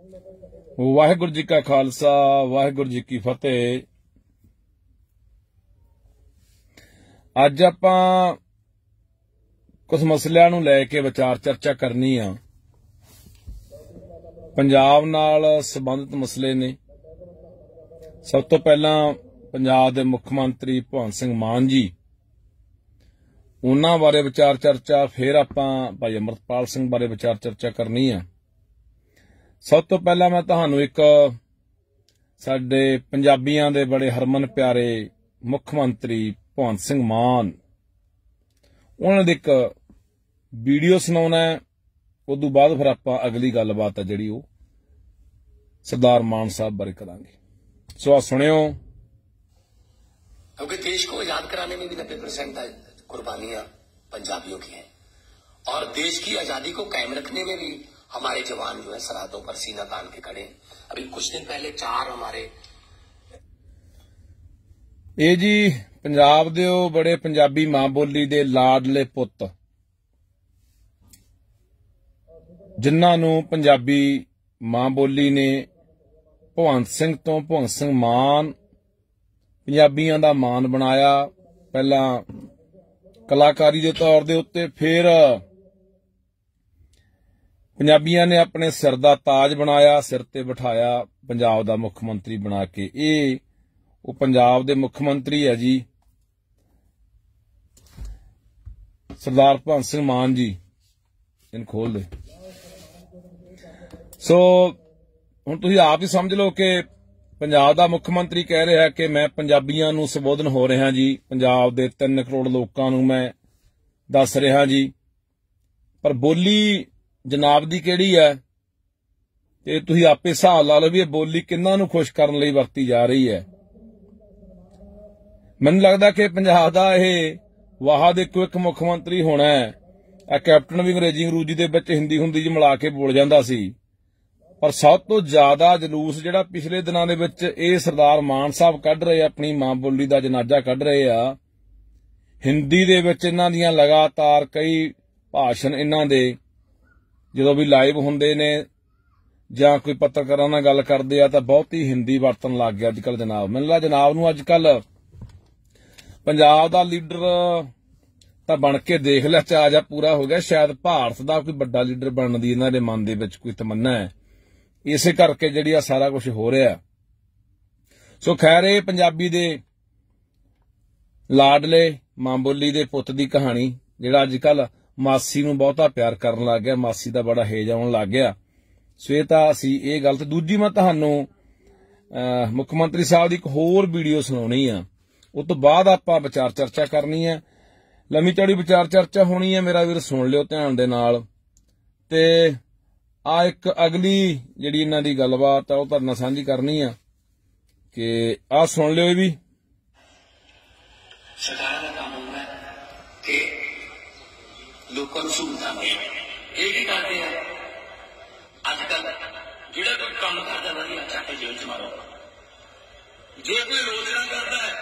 ਵਾਹਿਗੁਰੂ ਜੀ ਕਾ ਖਾਲਸਾ ਵਾਹਿਗੁਰੂ ਜੀ ਕੀ ਫਤਿਹ। ਅੱਜ ਆਪਾਂ ਕੁਝ ਮਸਲਿਆਂ ਨੂੰ ਲੈ ਕੇ ਵਿਚਾਰ ਚਰਚਾ ਕਰਨੀ ਆ। ਪੰਜਾਬ ਨਾਲ ਸੰਬੰਧਿਤ ਮਸਲੇ ਨੇ। ਸਭ ਤੋਂ ਪਹਿਲਾਂ ਪੰਜਾਬ ਦੇ ਮੁੱਖ ਮੰਤਰੀ ਭਗਵੰਤ ਸਿੰਘ ਮਾਨ ਜੀ, ਉਹਨਾਂ ਬਾਰੇ ਵਿਚਾਰ ਚਰਚਾ, ਫਿਰ ਆਪਾਂ ਭਾਈ ਅਮਰਪਾਲ ਸਿੰਘ ਬਾਰੇ ਵਿਚਾਰ ਚਰਚਾ ਕਰਨੀ ਆ। ਸਭ ਤੋਂ ਪਹਿਲਾਂ ਮੈਂ ਤੁਹਾਨੂੰ ਇੱਕ ਸਾਡੇ ਪੰਜਾਬੀਆਂ ਦੇ ਬੜੇ ਹਰਮਨ ਪਿਆਰੇ ਮੁੱਖ ਮੰਤਰੀ ਭਗਵੰਤ ਸਿੰਘ ਮਾਨ, ਉਹਨਾਂ ਦੀ ਇੱਕ ਵੀਡੀਓ ਸੁਣਾਉਣਾ ਹੈ। ਉਦੋਂ ਬਾਅਦ ਫਿਰ ਆਪਾਂ अगली गलबात है जी सरदार मान साहब बारे करांगे। सो सुनियो। क्योंकि देश को आजाद कराने में भी 90% कुर्बानियां पंजाबियों की हैं और देश की आजादी को कायम रखने में भी हमारे जवान जो है सरहदों पर सीना तान के खड़े हैं। अभी कुछ दिन पहले 4 हमारे ये जी पंजाब दे बड़े पंजाबी मां बोली दे लाडले पुत जिन्हां नूं पंजाबी मां बोली ने भगवंत सिंह तो भगवंत सिंह मान पंजाबियां दा मान बनाया। पहला कलाकारी दे तौर दे उत्ते, फिर पंजाबियां ने अपने सिर दा ताज बनाया, सिर ते बिठाया पंजाब दा मुख मंत्री बना के। ये वो पंजाब दे मुख मंत्री है जी सरदार भगवंत सिंह मान जी। इन खोल दे। सो हुण तुसीं आप ही समझ लो कि पंजाब दा मुख मंत्री कह रहा है कि मैं पंजाबियां नूं संबोधन हो रहा जी, पंजाब दे 3 करोड़ लोकां नूं मैं दस रहा जी, पर बोली जनाब दी किहड़ी है ते तुसीं आपे हिसाब ला लो भी ये बोली किन्हां नूं खुश करन लई वरती जा रही है। मैनूं लगदा कि पंजाब दा इह वाह दे इक्को इक मुख मंत्री होना है। कैप्टन भी अंग्रेजी दे विच हिंदी हुंदी च मिला के बोल जांदा सी, पर सब तो ज्यादा जलूस जिहड़ा पिछले दिनां दे विच इह सरदार मान साहब कढ रहे, अपनी मां बोली दा जनाजा कढ रहे आ। हिंदी दे विच इन्हां दियां लगातार कई भाषण इन्हां दे जदों भी लाइव हुंदे ने जां कोई पत्रकारां नाल गल करदे आ तां बहुत ही हिंदी वरतन लग गया अजकल जनाब। मैनूं लगदा जनाब नूं अजकल पंजाब दा लीडर तां बण के देख लिया, चाजा पूरा हो गया। शायद भारत दा कोई बड़ा लीडर बनण दी इन्हां दे मन दे विच कोई तमन्ना है, इसे करके जिहड़ी सारा कुछ हो रहा। सो खैर ये पंजाबी दे लाडले मां बोली दे पुत दी कहानी जिहड़ा अजकल मासी नूं बहुता प्यार करन लग गया, मासी दा बड़ा हेज आउण लग गया। सो ये तां असीं ये गल ते दूजी मैं तुहानूं मुख मंत्री साहब दी एक होर वीडियो सुणाउणी आ, उस तो बाद आपां विचार चर्चा करनी है। लम्मी चौड़ी विचार चर्चा होनी है, मेरा वीर सुन लिओ ध्यान दे नाल। ते आ एक अगली जिहड़ी इन्हां दी गलबात आ ओह तुहाडे नाल सांझी करनी आ कि आ सुन लिओ। ये भी सरकार का काम होना है कि लोगों को सुविधा मिले। ये भी करते हैं अजकल जिहड़ा कोई काम करदा वधिया चाहे जेल च मारो, जे कोई लोचना करता है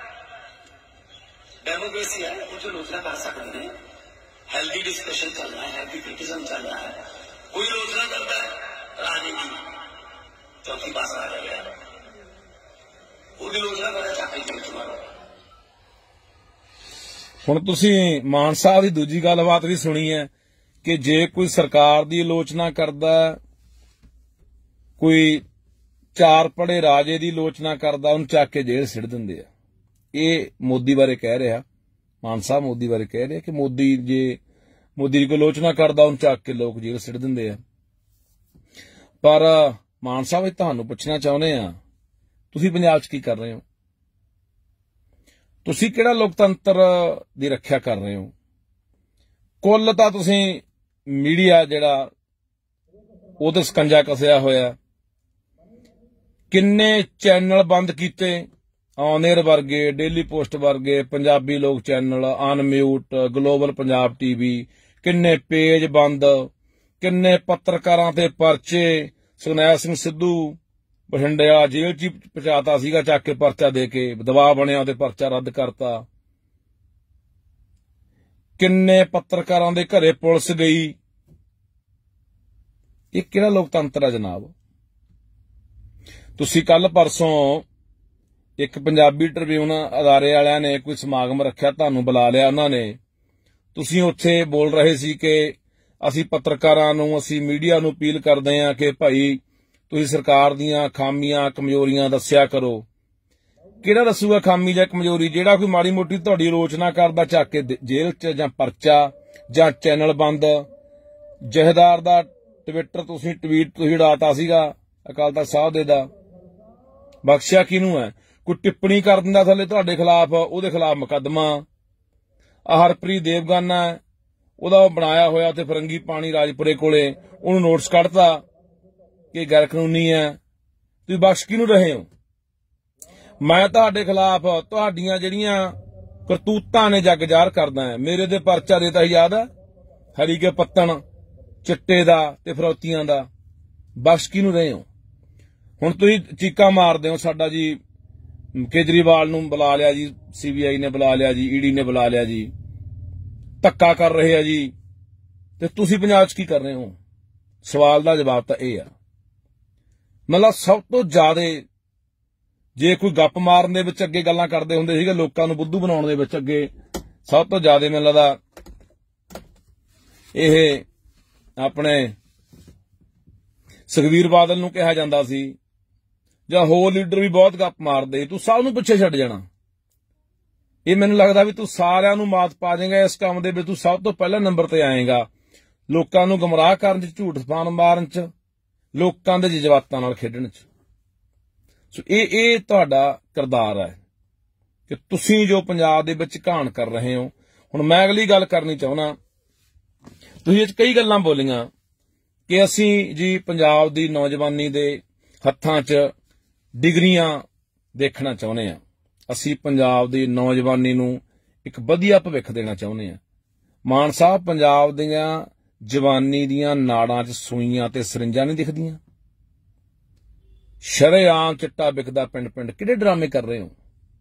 डेमोक्रेसी है वो जो लोचना कर सकते हैं। हेल्दी डिस्कशन चल रहा है, हेल्दी क्रिटिसिज्म चल रहा है। कोई लोचना करता है राजनीति चौथी पास आ गया, वो भी लोचना करना चाहते हैं तुम्हारा। हुण तुसीं मान साहब दी दूजी गलबात भी सुनी है कि जे कोई सरकार दी आलोचना करदा, कोई 4 पढ़े राजे दी आलोचना करदा, उन्हूं चक के जेल सिट दिंदे आ। ये मोदी बारे कह रहा, मान साहब मोदी बारे कह रहे कि मोदी जे मोदी की आलोचना करदा उन्हूं चक के लोग जेल सिट दिंदे आ। पर मान साहब तुहानूं पुछना चाहुंदे आ, तुसीं पंजाब च की कर रहे हो? तुसीं किहड़ा लोकतंत्र दी रखिया कर रहे हो? कुल तां तुसीं मीडिया जिहड़ा ओहदे सकंजा कसिया होया, किन्ने चैनल बंद कीते, ऑन एयर वर्गे, डेली पोस्ट वर्गे, पंजाबी लोग channel, Unmute, Global Punjab TV, किन्ने पेज बंद, किन्ने पत्रकारां ते परचे। सुखनैल सिंह सिद्धू बठिंडे वाला जेल च पहुंचाता सीगा चक के परचा दे के, दबाव बनिया ते परचा रद्द करता। किन्ने पत्रकारां दे घरे पुलिस गई। ये किहड़ा लोकतंत्र है जनाब? ਤੁਸੀਂ ਕੱਲ परसों एक पंजाबी ट्रिब्यून अदारे वालियां ने कोई समागम रखा, तुहानूं बुला लिया उन्होंने, तुसीं उत्थे बोल रहे सी कि असीं पत्रकारां नूं, असीं मीडिया नूं अपील करदे हां कि भाई तुसीं सरकार दीयां खामियां कमजोरियां दस्सिया करो। किहड़ा दसूगा खामी जां कमजोरी? जिहड़ा कोई माड़ी मोटी तुहाडी आलोचना करदा झक के जेल च जां परचा जां चैनल बंद। जहेदार दा ट्विटर तुसीं ट्वीट तुसीं उड़ाता सीगा अकाल तख्त साहब दा, बख्शिया किहनूं है? कोई टिप्पणी कर दिंदा थल्ले तुहाडे खिलाफ, उहदे खिलाफ मुकदमा। हरप्रीत देवगन है, ਉਹਦਾ ਬਣਾਇਆ ਹੋਇਆ ਤੇ ਫਰੰਗੀ ਪਾਣੀ ਰਾਜਪੁਰੇ ਕੋਲੇ, ਉਹਨੂੰ ਨੋਟਿਸ ਕੱਢਤਾ ਕਿ ਗੈਰ ਕਾਨੂੰਨੀ ਹੈ। ਤੁਸੀਂ ਬਖਸ਼ ਕਿਹਨੂੰ ਰਹੇ ਹੋ? ਮੈਂ ਤੁਹਾਡੇ ਖਿਲਾਫ ਤੁਹਾਡੀਆਂ ਜਿਹੜੀਆਂ ਕਰਤੂਤਾਂ ਨੇ ਜੱਗ ਜ਼ਾਹਰ ਕਰਦਾ ਹਾਂ। ਮੇਰੇ ਤੇ ਪਰਚਾ ਦੇਤਾ ਸੀ, ਯਾਦ ਹੈ? ਹਰੀ ਕੇ ਪੱਤਣ, ਚਿੱਟੇ ਦਾ ਤੇ ਫਰੌਤੀਆਂ ਦਾ। ਬਖਸ਼ ਕਿਹਨੂੰ ਰਹੇ ਹੋ? ਹੁਣ ਤੁਸੀਂ ਚੀਕਾਂ ਮਾਰਦੇ ਹੋ ਸਾਡਾ ਜੀ ਕੇਜਰੀਵਾਲ ਨੂੰ ਬੁਲਾ ਲਿਆ ਜੀ, CBI ਨੇ ਬੁਲਾ ਲਿਆ ਜੀ, ED ਨੇ ਬੁਲਾ ਲਿਆ ਜੀ, ਧੱਕਾ ਕਰ ਰਹੇ ਆ ਜੀ, ਤੇ ਤੁਸੀਂ ਪੰਜਾਬ 'ਚ ਕੀ ਕਰ ਰਹੇ ਹੋ? ਸਵਾਲ ਦਾ ਜਵਾਬ ਤਾਂ ਇਹ ਆ। ਮਤਲਬ ਸਭ ਤੋਂ ਜ਼ਿਆਦਾ ਜੇ ਕੋਈ ਗੱਪ ਮਾਰਨ ਦੇ ਵਿੱਚ ਅੱਗੇ ਗੱਲਾਂ ਕਰਦੇ ਹੁੰਦੇ ਸੀਗੇ, ਲੋਕਾਂ ਨੂੰ ਬੁੱਧੂ ਬਣਾਉਣ ਦੇ ਵਿੱਚ ਅੱਗੇ ਸਭ ਤੋਂ ਜ਼ਿਆਦਾ ਮੈਨੂੰ ਲੱਗਦਾ ਇਹ ਆਪਣੇ ਸੁਖਬੀਰ ਬਾਦਲ ਨੂੰ ਕਿਹਾ ਜਾਂਦਾ ਸੀ, ਜਾਂ ਹੋਰ ਲੀਡਰ ਵੀ ਬਹੁਤ ਗੱਪ ਮਾਰਦੇ। ਤੂੰ ਸਭ ਨੂੰ ਪਿੱਛੇ ਛੱਡ ਜਾਣਾ। ਇਹ ਮੈਨੂੰ ਲੱਗਦਾ ਵੀ ਤੂੰ ਸਾਰਿਆਂ ਨੂੰ ਮਾਤ ਪਾ ਦੇਂਗਾ ਇਸ ਕੰਮ ਦੇ ਵਿੱਚ। ਤੂੰ ਸਭ ਤੋਂ ਪਹਿਲਾਂ ਨੰਬਰ ਤੇ ਆਏਗਾ, ਲੋਕਾਂ ਨੂੰ ਗਮਰਾਹ ਕਰਨ 'ਚ, ਝੂਠ ਫਾਨ ਮਾਰਨ 'ਚ, ਲੋਕਾਂ ਦੇ ਜਜ਼ਬਾਤਾਂ ਨਾਲ ਖੇਡਣ 'ਚ। ਸੋ ਇਹ ਤੁਹਾਡਾ ਕਿਰਦਾਰ ਹੈ ਕਿ ਤੁਸੀਂ ਜੋ ਪੰਜਾਬ ਦੇ ਵਿੱਚ ਘਾਣ ਕਰ ਰਹੇ ਹੋ। ਹੁਣ ਮੈਂ ਅਗਲੀ ਗੱਲ ਕਰਨੀ ਚਾਹੁੰਦਾ, ਤੁਸੀਂ ਇਹ 'ਚ ਕਈ ਗੱਲਾਂ ਬੋਲੀਆਂ ਕਿ ਅਸੀਂ ਜੀ ਪੰਜਾਬ ਦੀ ਨੌਜਵਾਨੀ ਦੇ ਹੱਥਾਂ 'ਚ ਡਿਗਰੀਆਂ ਦੇਖਣਾ ਚਾਹੁੰਦੇ ਹਾਂ, ਅਸੀਂ ਪੰਜਾਬ ਦੀ ਨੌਜਵਾਨੀ ਨੂੰ ਇੱਕ ਵਧੀਆ ਭਵਿੱਖ ਦੇਣਾ ਚਾਹੁੰਦੇ ਹਾਂ। ਮਾਨ ਸਾਹਿਬ, ਪੰਜਾਬ ਦੀਆਂ ਜਵਾਨੀ ਦੀਆਂ ਨਾੜਾਂ 'ਚ ਸੂਈਆਂ ਤੇ ਸਰਿੰਜਾਂ ਨਹੀਂ ਦਿਖਦੀਆਂ? ਸ਼ਰੇਆਮ ਚਿੱਟਾ ਵਿਕਦਾ ਪਿੰਡ ਪਿੰਡ। ਕਿਹੜੇ ਡਰਾਮੇ ਕਰ ਰਹੇ ਹੋ?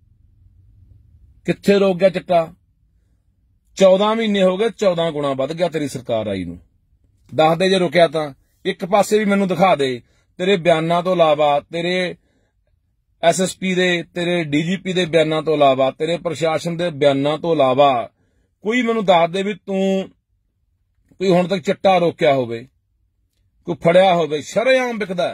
ਕਿੱਥੇ ਰੋਕ ਗਿਆ ਚਿੱਟਾ? 14 ਮਹੀਨੇ ਹੋ ਗਏ, 14 ਗੁਣਾ ਵੱਧ ਗਿਆ ਤੇਰੀ ਸਰਕਾਰ ਆਈ ਨੂੰ। ਦੱਸ ਦੇ ਜੇ ਰੁਕਿਆ ਤਾਂ। ਇੱਕ ਪਾਸੇ ਵੀ ਮੈਨੂੰ ਦਿਖਾ ਦੇ ਤੇਰੇ ਬਿਆਨਾਂ ਤੋਂ ਇਲਾਵਾ, ਤੇਰੇ SSP ਦੇ, ਤੇਰੇ DGP ਦੇ ਬਿਆਨਾਂ ਤੋਂ ਇਲਾਵਾ, ਤੇਰੇ ਪ੍ਰਸ਼ਾਸਨ ਦੇ ਬਿਆਨਾਂ ਤੋਂ ਇਲਾਵਾ ਕੋਈ ਮੈਨੂੰ ਦੱਸ ਦੇ ਵੀ ਤੂੰ ਕੋਈ ਹੁਣ ਤੱਕ ਚਿੱਟਾ ਰੋਕਿਆ ਹੋਵੇ, ਕੋਈ ਫੜਿਆ ਹੋਵੇ। ਸ਼ਰੇਆਮ ਵਿਕਦਾ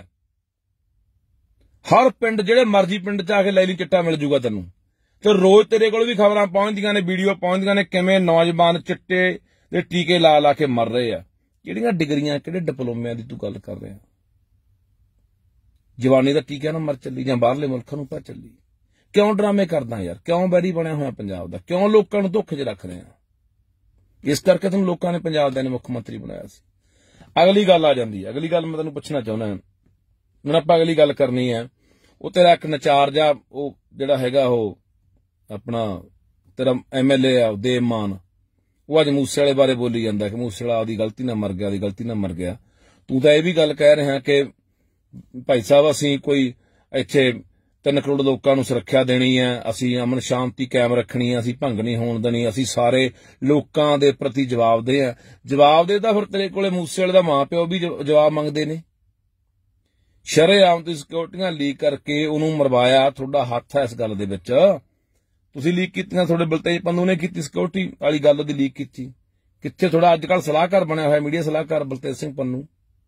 ਹਰ ਪਿੰਡ, ਜਿਹੜੇ ਮਰਜ਼ੀ ਪਿੰਡ 'ਚ ਆ ਕੇ ਲੈ ਲਈ, ਚਿੱਟਾ ਮਿਲ ਜੂਗਾ ਤੈਨੂੰ। ਤੇ ਰੋਜ਼ ਤੇਰੇ ਕੋਲ ਵੀ ਖਬਰਾਂ ਪਹੁੰਚਦੀਆਂ ਨੇ, ਵੀਡੀਓ ਪਹੁੰਚਦੀਆਂ ਨੇ, ਕਿਵੇਂ ਨੌਜਵਾਨ ਚਿੱਟੇ ਦੇ ਟੀਕੇ ਲਾ ਲਾ ਕੇ ਮਰ ਰਹੇ ਆ। ਕਿਹੜੀਆਂ ਡਿਗਰੀਆਂ, ਕਿਹੜੇ ਡਿਪਲੋਮਿਆਂ ਦੀ ਤੂੰ ਗੱਲ ਕਰ ਰਿਹਾ? ਜਵਾਨੀ ਦਾ ਟੀਕਾ ਨਾ ਮਰ ਚੱਲੀ, ਜਾਂ ਬਾਹਰਲੇ ਮੁਲਕਾਂ ਨੂੰ ਪਾ ਚੱਲੀ। ਕਿਉਂ ਡਰਾਮੇ ਕਰਦਾ ਯਾਰ? ਕਿਉਂ ਬੈਰੀ ਬਣਿਆ ਹੋਇਆ ਪੰਜਾਬ ਦਾ? ਕਿਉਂ ਲੋਕਾਂ ਨੂੰ ਧੋਖੇ 'ਚ ਰੱਖ ਰਿਹਾ? ਇਸ ਕਰਕੇ ਤੁਹਾਨੂੰ ਲੋਕਾਂ ਨੇ ਪੰਜਾਬ ਦਾ ਮੁੱਖ ਮੰਤਰੀ ਬਣਾਇਆ ਸੀ। ਅਗਲੀ ਗੱਲ ਆ ਜਾਂਦੀ ਹੈ। ਅਗਲੀ ਗੱਲ ਮੈਂ ਤੈਨੂੰ ਪੁੱਛਣਾ ਚਾਹੁੰਦਾ, ਹੁਣ ਆਪਾਂ ਅਗਲੀ ਗੱਲ ਕਰਨੀ ਹੈ। ਉਹ ਤੇਰਾ ਇੱਕ ਨਚਾਰ ਜਾ, ਉਹ ਜਿਹੜਾ ਹੈਗਾ ਉਹ ਆਪਣਾ ਤੇਰਾ MLA ਆ ਦੇਵ ਮਾਨ, ਉਹ ਅੱਜ ਮੂਸੇ ਵਾਲੇ ਬਾਰੇ ਬੋਲੀ ਜਾਂਦਾ ਕਿ ਮੂਸੇ ਵਾਲਾ ਉਹਦੀ ਗਲਤੀ ਨਾਲ ਮਰ ਗਿਆ, ਉਹਦੀ ਗਲਤੀ ਨਾਲ ਮਰ ਗਿਆ। ਤੂੰ ਤਾਂ ਇਹ ਵੀ ਗੱਲ ਕਹਿ ਰਿਹਾ ਕਿ ਭਾਈ ਸਾਹਿਬ ਅਸੀਂ ਕੋਈ ਇੱਥੇ 3 ਕਰੋੜ ਲੋਕਾਂ ਨੂੰ ਸੁਰੱਖਿਆ ਦੇਣੀ ਹੈ, ਅਸੀਂ ਅਮਨ ਸ਼ਾਂਤੀ ਕਾਇਮ ਰੱਖਣੀ ਹੈ, ਅਸੀਂ ਭੰਗ ਨਹੀਂ ਹੋਣ ਦੇਣੀ, ਅਸੀਂ ਸਾਰੇ ਲੋਕਾਂ ਦੇ ਪ੍ਰਤੀ ਜਵਾਬਦੇਹ ਆ। ਜਵਾਬਦੇਹ ਤਾਂ ਫਿਰ ਤੇਰੇ ਕੋਲੇ ਮੂਸੇ ਵਾਲੇ ਦਾ ਮਾਂ ਪਿਓ ਵੀ ਜਵਾਬ ਮੰਗਦੇ ਨੇ। ਸ਼ਰੇਆਮ ਤੁਸੀਂ ਸਿਕਿਉਰਟੀਆਂ ਲੀਕ ਕਰਕੇ ਉਹਨੂੰ ਮਰਵਾਇਆ, ਤੁਹਾਡਾ ਹੱਥ ਹੈ ਇਸ ਗੱਲ ਦੇ ਵਿੱਚ। ਤੁਸੀਂ ਲੀਕ ਕੀਤੀਆਂ, ਤੁਹਾਡੇ ਬਲਤੇਜ ਪੰਨੂ ਨੇ ਕੀਤੀ, ਸਿਕਿਉਰਟੀ ਵਾਲੀ ਗੱਲ ਦੀ ਲੀਕ ਕੀਤੀ। ਕਿੱਥੇ ਤੁਹਾਡਾ ਅੱਜ ਕੱਲ੍ਹ ਸਲਾਹਕਾਰ ਬਣਿਆ ਹੋਇਆ, ਮੀਡੀਆ ਸਲਾਹਕਾਰ ਬਲਤੇਜ ਸਿੰਘ ਪੰਨੂ,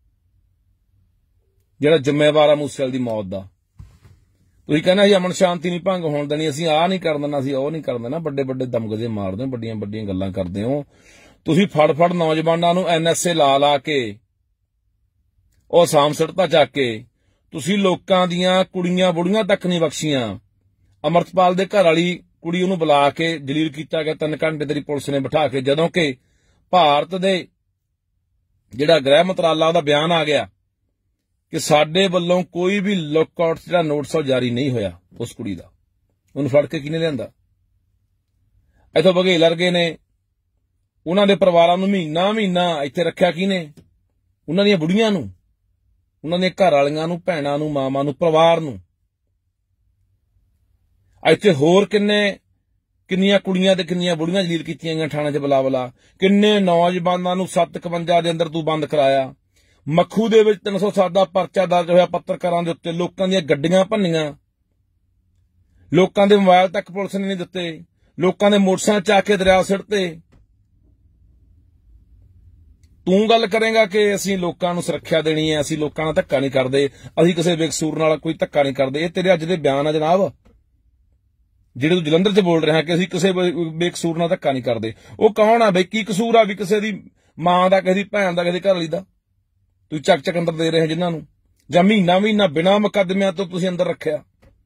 ਜਿਹੜਾ ਜ਼ਿੰਮੇਵਾਰ ਆ ਮੂਸੇ ਵਾਲੇ ਦੀ ਮੌਤ ਦਾ। ਤੁਸੀਂ ਕਹਿੰਦੇ ਜੀ ਅਮਨ ਸ਼ਾਂਤੀ ਨਹੀਂ ਭੰਗ ਹੋਣ ਦੇਣੀ, ਅਸੀਂ ਆਹ ਨਹੀਂ ਕਰ ਦੇਣਾ, ਅਸੀਂ ਉਹ ਨਹੀਂ ਕਰ ਦੇਣਾ। ਵੱਡੇ ਵੱਡੇ ਦਮਗਜੇ ਮਾਰਦੇ ਹੋ, ਵੱਡੀਆਂ ਵੱਡੀਆਂ ਗੱਲਾਂ ਕਰਦੇ ਹੋ। ਤੁਸੀਂ ਫੜ ਨੌਜਵਾਨਾਂ ਨੂੰ NSA ਲਾ ਕੇ ਉਹ ਸਾਮ ਸਿੱਟਤਾ ਚੱਕ ਕੇ। ਤੁਸੀਂ ਲੋਕਾਂ ਦੀਆਂ ਕੁੜੀਆਂ ਬੁੜੀਆਂ ਤੱਕ ਨਹੀਂ ਬਖਸ਼ੀਆਂ। ਅਮਰਤਪਾਲ ਦੇ ਘਰ ਵਾਲੀ ਕੁੜੀ ਉਹਨੂੰ ਬੁਲਾ ਕੇ ਜਲੀਲ ਕੀਤਾ ਗਿਆ 3 ਘੰਟੇ ਤੇਰੀ ਪੁਲਿਸ ਨੇ ਬਿਠਾ ਕੇ, ਜਦੋਂ ਕਿ ਭਾਰਤ ਦੇ ਜਿਹੜਾ ਗ੍ਰਹਿ ਮੰਤਰਾਲਾ ਉਹਦਾ ਬਿਆਨ ਆ ਗਿਆ ਕਿ ਸਾਡੇ ਵੱਲੋਂ ਕੋਈ ਵੀ ਲੁੱਕਆਊਟ ਜਿਹੜਾ ਨੋਟਿਸ ਉਹ ਜਾਰੀ ਨਹੀਂ ਹੋਇਆ ਉਸ ਕੁੜੀ ਦਾ। ਉਹਨੂੰ ਫੜ ਕੇ ਕਿਹਨੇ ਲਿਆਂਦਾ? ਇੱਥੋਂ ਬਘੇਲ ਵਰਗੇ ਨੇ ਉਹਨਾਂ ਦੇ ਪਰਿਵਾਰਾਂ ਨੂੰ ਮਹੀਨਾ ਇੱਥੇ ਰੱਖਿਆ ਕਿਹਨੇ? ਉਹਨਾਂ ਦੀਆਂ ਬੁੜੀਆਂ ਨੂੰ, ਉਹਨਾਂ ਦੀਆਂ ਘਰ ਵਾਲੀਆਂ ਨੂੰ, ਭੈਣਾਂ ਨੂੰ, ਮਾਵਾਂ ਨੂੰ, ਪਰਿਵਾਰ ਨੂੰ। ਇੱਥੇ ਹੋਰ ਕਿੰਨੀਆਂ ਕੁੜੀਆਂ ਤੇ ਕਿੰਨੀਆਂ ਬੁੜੀਆਂ ਜਲੀਲ ਕੀਤੀਆਂ ਗਈਆਂ ਥਾਣੇ 'ਚ ਬੁਲਾ। ਕਿੰਨੇ ਨੌਜਵਾਨਾਂ ਨੂੰ 751 ਦੇ ਅੰਦਰ ਤੂੰ ਬੰਦ ਕਰਾਇਆ। ਮੱਖੂ ਦੇ ਵਿੱਚ 307 ਦਾ ਪਰਚਾ ਦਰਜ ਹੋਇਆ ਪੱਤਰਕਾਰਾਂ ਦੇ ਉੱਤੇ, ਲੋਕਾਂ ਦੀਆਂ ਗੱਡੀਆਂ ਭੰਨੀਆਂ, ਲੋਕਾਂ ਦੇ ਮੋਬਾਈਲ ਤੱਕ ਪੁਲਿਸ ਨੇ ਨਹੀਂ ਦਿੱਤੇ, ਲੋਕਾਂ ਦੇ ਮੋਟਰਸਾਈਕਲ ਚੱਕ ਕੇ ਦਰਿਆ ਸਿੱਟਤੇ। ਤੂੰ ਗੱਲ ਕਰੇਗਾ ਕਿ ਅਸੀਂ ਲੋਕਾਂ ਨੂੰ ਸੁਰੱਖਿਆ ਦੇਣੀ ਹੈ, ਅਸੀਂ ਲੋਕਾਂ ਨਾਲ ਧੱਕਾ ਨਹੀਂ ਕਰਦੇ, ਅਸੀਂ ਕਿਸੇ ਬੇਕਸੂਰ ਨਾਲ ਕੋਈ ਧੱਕਾ ਨਹੀਂ ਕਰਦੇ। ਇਹ ਤੇਰੇ ਅੱਜ ਦੇ ਬਿਆਨ ਆ ਜਨਾਬ, ਜਿਹੜੇ ਤੂੰ ਜਲੰਧਰ 'ਚ ਬੋਲ ਰਿਹਾ ਕਿ ਅਸੀਂ ਕਿਸੇ ਬੇਕਸੂਰ ਨਾਲ ਧੱਕਾ ਨਹੀਂ ਕਰਦੇ। ਉਹ ਕੌਣ ਆ ਬਈ? ਕੀ ਕਸੂਰ ਆ ਵੀ ਕਿਸੇ ਦੀ ਮਾਂ ਦਾ, ਕਿਸੇ ਦੀ ਭੈਣ ਦਾ, ਕਿਸੇ ਦੀ ਘਰਵਾਲੀ ਦਾ ਤੂੰ ਚੱਕ ਅੰਦਰ ਦੇ ਰਹੇ ਜਿਨ੍ਹਾਂ ਨੂੰ, ਜਾਂ ਮਹੀਨਾ ਬਿਨਾਂ ਮੁਕੱਦਮਿਆਂ ਤੋਂ ਤੁਸੀਂ ਅੰਦਰ ਰੱਖਿਆ।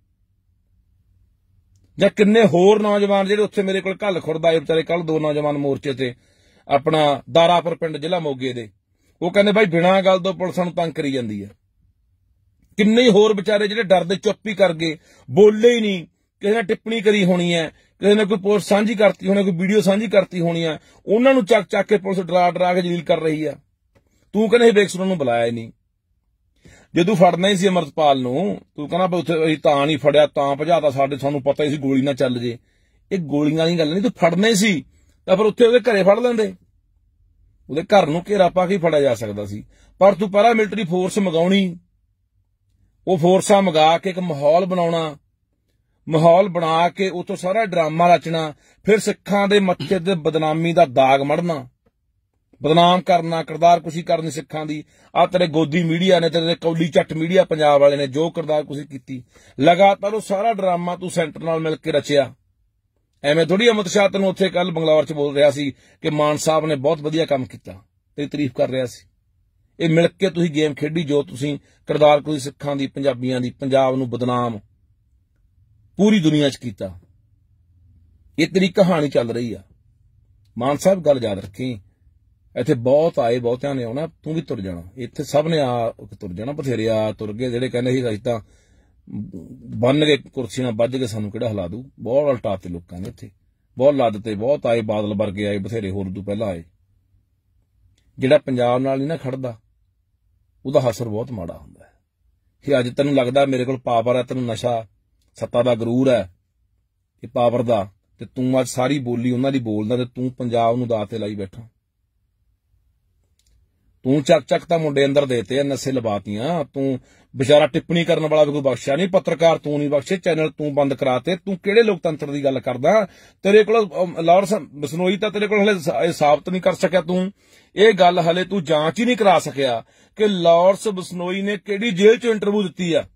ਜਾਂ ਕਿੰਨੇ ਹੋਰ ਨੌਜਵਾਨ ਜਿਹੜੇ ਉੱਥੇ ਮੇਰੇ ਕੋਲ ਕੱਲ ਖੁਰਦ ਆਏ ਵਿਚਾਰੇ, ਕੱਲ 2 ਨੌਜਵਾਨ ਮੋਰਚੇ ਤੇ ਆਪਣਾ ਦਾਰਾਪੁਰ ਪਿੰਡ ਜ਼ਿਲ੍ਹਾ ਮੋਗੇ ਦੇ, ਉਹ ਕਹਿੰਦੇ ਬਾਈ ਬਿਨਾਂ ਗੱਲ ਤੋਂ ਪੁਲਿਸ ਨੂੰ ਤੰਗ ਕਰੀ ਜਾਂਦੀ ਹੈ। ਕਿੰਨੇ ਹੋਰ ਵਿਚਾਰੇ ਜਿਹੜੇ ਡਰਦੇ ਚੁੱਪ ਹੀ ਕਰ ਗਏ, ਬੋਲੇ ਹੀ ਨਹੀਂ, ਕਿਸੇ ਨੇ ਟਿੱਪਣੀ ਕਰੀ ਹੋਣੀ ਹੈ, ਕਿਸੇ ਨੇ ਕੋਈ ਪੋਸਟ ਸਾਂਝੀ ਕਰਤੀ ਹੋਣੀ, ਕੋਈ ਵੀਡੀਓ ਸਾਂਝੀ ਕਰਤੀ ਹੋਣੀ ਹੈ, ਉਹਨਾਂ ਨੂੰ ਚੱਕ ਕੇ ਪੁਲਿਸ ਡਰਾ ਕੇ ਜਲੀਲ ਕਰ ਰਹੀ ਆ। ਤੂੰ ਕਹਿੰਦੇ ਬੇਕਸੂਰਾਂ ਨੂੰ ਬੁਲਾਇਆ ਹੀ ਨਹੀਂ। ਜੇ ਤੂੰ ਫੜਨਾ ਹੀ ਸੀ ਅਮਰਤਪਾਲ ਨੂੰ, ਤੂੰ ਕਹਿੰਦਾ ਉੱਥੇ ਅਸੀਂ ਤਾਂ ਨਹੀਂ ਫੜਿਆ, ਤਾਂ ਭਜਾਤਾ, ਸਾਨੂੰ ਪਤਾ ਹੀ ਸੀ ਗੋਲੀ ਨਾ ਚੱਲ ਜੇ। ਇਹ ਗੋਲੀਆਂ ਵਾਲੀ ਗੱਲ ਨਹੀਂ, ਤੂੰ ਫੜਨਾ ਹੀ ਸੀ ਤਾਂ ਫਿਰ ਉੱਥੇ ਉਹਦੇ ਘਰੇ ਫੜ ਲੈਂਦੇ, ਉਹਦੇ ਘਰ ਨੂੰ ਘੇਰਾ ਪਾ ਕੇ ਫੜਿਆ ਜਾ ਸਕਦਾ ਸੀ। ਪਰ ਤੂੰ ਪੈਰਾਮਿਲਟਰੀ ਫੋਰਸ ਮੰਗਾਉਣੀ, ਉਹ ਫੋਰਸਾਂ ਮੰਗਾ ਕੇ ਇੱਕ ਮਾਹੌਲ ਬਣਾਉਣਾ, ਮਾਹੌਲ ਬਣਾ ਕੇ ਉੱਥੋਂ ਸਾਰਾ ਡਰਾਮਾ ਰਚਣਾ, ਫਿਰ ਸਿੱਖਾਂ ਦੇ ਮੱਥੇ ਤੇ ਬਦਨਾਮੀ ਦਾ ਦਾਗ ਮੜਨਾ, ਬਦਨਾਮ ਕਰਨਾ, ਕਿਰਦਾਰਕੁਸ਼ੀ ਕਰਨੀ ਸਿੱਖਾਂ ਦੀ। ਆ ਤੇਰੇ ਗੋਦੀ ਮੀਡੀਆ ਨੇ, ਤੇਰੇ ਕੌਲੀ ਚੱਟ ਮੀਡੀਆ ਪੰਜਾਬ ਵਾਲੇ ਨੇ ਜੋ ਕਿਰਦਾਰਕੁਸ਼ੀ ਕੀਤੀ, ਲਗਾਤਾਰ ਉਹ ਸਾਰਾ ਡਰਾਮਾ ਤੂੰ ਸੈਂਟਰ ਨਾਲ ਮਿਲ ਕੇ ਰਚਿਆ। ਐਵੇਂ ਥੋੜੀ ਅਮਿਤ ਸ਼ਾਹ ਤੈਨੂੰ ਉੱਥੇ ਕੱਲ ਬੰਗਲੌਰ 'ਚ ਬੋਲ ਰਿਹਾ ਸੀ ਕਿ ਮਾਨ ਸਾਹਿਬ ਨੇ ਬਹੁਤ ਵਧੀਆ ਕੰਮ ਕੀਤਾ, ਤੇਰੀ ਤਾਰੀਫ ਕਰ ਰਿਹਾ ਸੀ। ਇਹ ਮਿਲ ਕੇ ਤੁਸੀਂ ਗੇਮ ਖੇਡੀ, ਜੋ ਤੁਸੀਂ ਕਿਰਦਾਰਕੁਸ਼ੀ ਸਿੱਖਾਂ ਦੀ, ਪੰਜਾਬੀਆਂ ਦੀ, ਪੰਜਾਬ ਨੂੰ ਬਦਨਾਮ ਪੂਰੀ ਦੁਨੀਆ 'ਚ ਕੀਤਾ। ਇਹ ਤੇਰੀ ਕਹਾਣੀ ਚੱਲ ਰਹੀ ਆ। ਮਾਨ ਸਾਹਿਬ ਗੱਲ ਯਾਦ ਰੱਖੀ, ਇੱਥੇ ਬਹੁਤ ਆਏ, ਬਹੁਤਿਆਂ ਨੇ ਆਉਣਾ, ਤੂੰ ਵੀ ਤੁਰ ਜਾਣਾ। ਇੱਥੇ ਸਭ ਨੇ ਆ ਤੁਰ ਜਾਣਾ, ਬਥੇਰੇ ਆ ਤੁਰ ਗਏ। ਜਿਹੜੇ ਕਹਿੰਦੇ ਸੀ ਅਸੀਂ ਤਾਂ ਬੰਨ ਕੇ ਕੁਰਸੀ ਨਾਲ ਵੱਜ ਕੇ ਸਾਨੂੰ ਕਿਹੜਾ ਹਿਲਾ ਦੂ, ਬਹੁਤ ਉਲਟਾਤੇ ਲੋਕਾਂ ਨੇ ਇੱਥੇ, ਬਹੁਤ ਲੱਦ ਤੇ, ਬਹੁਤ ਆਏ, ਬਾਦਲ ਵਰਗੇ ਆਏ, ਬਥੇਰੇ ਹੋਰ ਤੋਂ ਪਹਿਲਾਂ ਆਏ। ਜਿਹੜਾ ਪੰਜਾਬ ਨਾਲ ਨਹੀਂ ਨਾ ਖੜਦਾ, ਉਹਦਾ ਹਸਰ ਬਹੁਤ ਮਾੜਾ ਹੁੰਦਾ ਹੈ। ਕਿ ਅੱਜ ਤੈਨੂੰ ਲੱਗਦਾ ਮੇਰੇ ਕੋਲ ਪਾਵਰ ਹੈ, ਤੈਨੂੰ ਨਸ਼ਾ ਸੱਤਾ ਦਾ ਗਰੂਰ ਹੈ, ਇਹ ਪਾਵਰ ਦਾ, ਤੇ ਤੂੰ ਅੱਜ ਸਾਰੀ ਬੋਲੀ ਉਹਨਾਂ ਦੀ ਬੋਲਦਾ ਤੇ ਤੂੰ ਪੰਜਾਬ ਨੂੰ ਦਾਅ ਤੇ ਲਾਈ ਬੈਠਾ। ਤੂੰ ਚੱਕ ਤਾਂ ਮੁੰਡੇ ਅੰਦਰ ਦੇਤੇ ਆ, ਨਸ਼ੇ ਲਵਾਤੀਆਂ। ਤੂੰ ਵਿਚਾਰਾ ਟਿੱਪਣੀ ਕਰਨ ਵਾਲਾ ਵੀ ਕੋਈ ਬਖਸ਼ਿਆ ਨਹੀਂ, ਪੱਤਰਕਾਰ ਤੂੰ ਨਹੀਂ ਬਖਸ਼ੇ, ਚੈਨਲ ਤੂੰ ਬੰਦ ਕਰਾਤੇ। ਤੂੰ ਕਿਹੜੇ ਲੋਕਤੰਤਰ ਦੀ ਗੱਲ ਕਰਦਾ? ਤੇਰੇ ਕੋਲ ਲਾਰੈਂਸ ਬਿਸ਼ਨੋਈ ਤਾਂ ਤੇਰੇ ਕੋਲ ਹਲੇ ਸਾਬਤ ਨਹੀਂ ਕਰ ਸਕਿਆ, ਤੂੰ ਇਹ ਗੱਲ ਹਲੇ ਤੂੰ ਜਾਂਚ ਹੀ ਨਹੀਂ ਕਰਾ ਸਕਿਆ ਕਿ ਲਾਰੈਂਸ ਬਿਸ਼ਨੋਈ ਨੇ ਕਿਹੜੀ ਜੇਲ੍ਹ 'ਚ ਇੰਟਰਵਿਊ ਦਿੱਤੀ ਆ।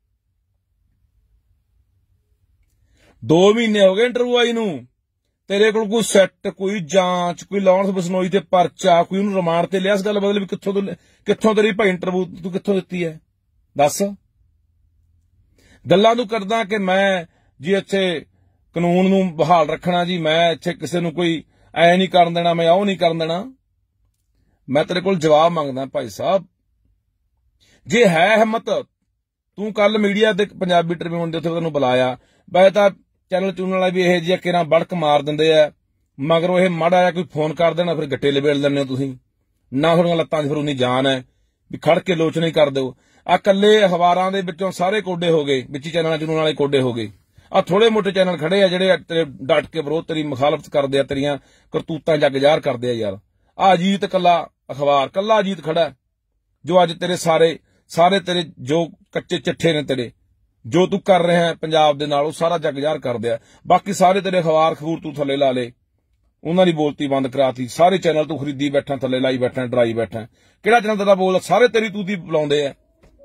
2 ਮਹੀਨੇ ਹੋ ਗਏ ਇੰਟਰਵਿਊ ਆਈ ਨੂੰ, ਤੇਰੇ ਕੋਲ ਕੋਈ ਸੈੱਟ, ਕੋਈ ਜਾਂਚ, ਕੋਈ ਲਾਰੈਂਸ ਬਿਸ਼ਨੋਈ ਤੇ ਪਰਚਾ, ਕੋਈ ਉਹਨੂੰ ਰਿਮਾਂਡ ਤੇ ਲਿਆ? ਇਸ ਗੱਲ ਬਦਲ ਵੀ ਕਿੱਥੋਂ ਤੇਰੀ ਭਾਈ ਇੰਟਰਵਿਊ ਤੂੰ ਕਿੱਥੋਂ ਦਿੱਤੀ ਹੈ? ਦੱਸ। ਗੱਲਾਂ ਤੂੰ ਕਰਦਾ ਕਿ ਮੈਂ ਜੀ ਇੱਥੇ ਕਾਨੂੰਨ ਨੂੰ ਬਹਾਲ ਰੱਖਣਾ, ਜੀ ਮੈਂ ਇੱਥੇ ਕਿਸੇ ਨੂੰ ਕੋਈ ਐ ਨਹੀਂ ਕਰਨ ਦੇਣਾ, ਮੈਂ ਉਹ ਨਹੀਂ ਕਰਨ ਦੇਣਾ। ਮੈਂ ਤੇਰੇ ਕੋਲ ਜਵਾਬ ਮੰਗਦਾ ਭਾਈ ਸਾਹਿਬ, ਜੇ ਹੈ ਹਿੰਮਤ, ਤੂੰ ਕੱਲ ਮੀਡੀਆ ਦੇ ਪੰਜਾਬੀ ਟ੍ਰਿਬਿਊਨ ਦੇ ਉੱਤੇ ਤੈਨੂੰ ਬੁਲਾਇਆ, ਵੈਸੇ ਤਾਂ ਚੈਨਲ ਚੂਨਲ ਵਾਲਾ ਵੀ ਇਹ ਜਿਹੇ ਕਿਰਾਂ ਬੜਕ ਮਾਰ ਦਿੰਦੇ ਆ, ਮਗਰੋਂ ਇਹ ਮਾੜਾ ਜਿਹਾ ਕੋਈ ਫੋਨ ਕਰ ਦੇਣਾ, ਫਿਰ ਗੱਟੇ ਲਵੇੜ ਲੈਂਦੇ ਹੋ ਤੁਸੀਂ। ਨਾ ਤੁਹਾਡੀਆਂ ਲੱਤਾਂ 'ਚ ਫਿਰ ਉਨੀ ਜਾਨ ਹੈ ਵੀ ਖੜ ਕੇ ਲੋਚ ਨਹੀਂ ਕਰ ਦਿਓ। ਆ ਕੱਲੇ ਅਖਬਾਰਾਂ ਦੇ ਵਿੱਚੋਂ ਸਾਰੇ ਕੋਡੇ ਹੋ ਗਏ, ਵਿੱਚ ਚੈਨਲਾਂ ਚੂਨਲ ਵਾਲੇ ਕੋਡੇ ਹੋ ਗਏ। ਆ ਥੋੜੇ ਮੋਟੇ ਚੈਨਲ ਖੜੇ ਆ ਜਿਹੜੇ ਤੇਰੇ ਡਟ ਕੇ ਵਿਰੋਧ, ਤੇਰੀ ਮੁਖਾਲਫਤ ਕਰਦੇ ਆ, ਤੇਰੀਆਂ ਕਰਤੂਤਾਂ ਜੱਗ ਜ਼ਾਹਰ ਕਰਦੇ ਆ। ਯਾਰ ਆ ਅਜੀਤ ਕੱਲਾ ਅਖਬਾਰ, ਕੱਲਾ ਅਜੀਤ ਖੜਾ, ਜੋ ਅੱਜ ਤੇਰੇ ਸਾਰੇ ਤੇਰੇ ਜੋ ਕੱਚੇ ਚੱਠੇ ਨੇ ਤੇਰੇ, ਜੋ ਤੂੰ ਕਰ ਰਿਹਾ ਹੈ ਪੰਜਾਬ ਦੇ ਨਾਲ, ਉਹ ਸਾਰਾ ਜੱਗ ਜ਼ਾਹਰ ਕਰਦੇ ਆ। ਬਾਕੀ ਸਾਰੇ ਤੇਰੇ ਅਖਬਾਰ ਖਬੂਰ ਤੂੰ ਥੱਲੇ ਲਾ ਲੇ, ਉਹਨਾਂ ਦੀ ਬੋਲਤੀ ਬੰਦ ਕਰਾਤੀ। ਸਾਰੇ ਚੈਨਲ ਤੂੰ ਖਰੀਦੀ ਬੈਠਾ, ਥੱਲੇ ਲਾਈ ਬੈਠਾ, ਡਰਾਈ ਬੈਠਾ। ਕਿਹੜਾ ਚੈਨਲ ਤੇਰਾ ਬੋਲ? ਸਾਰੇ ਤੇਰੀ ਤੂਤੀ ਬੁਲਾਉਂਦੇ ਆ।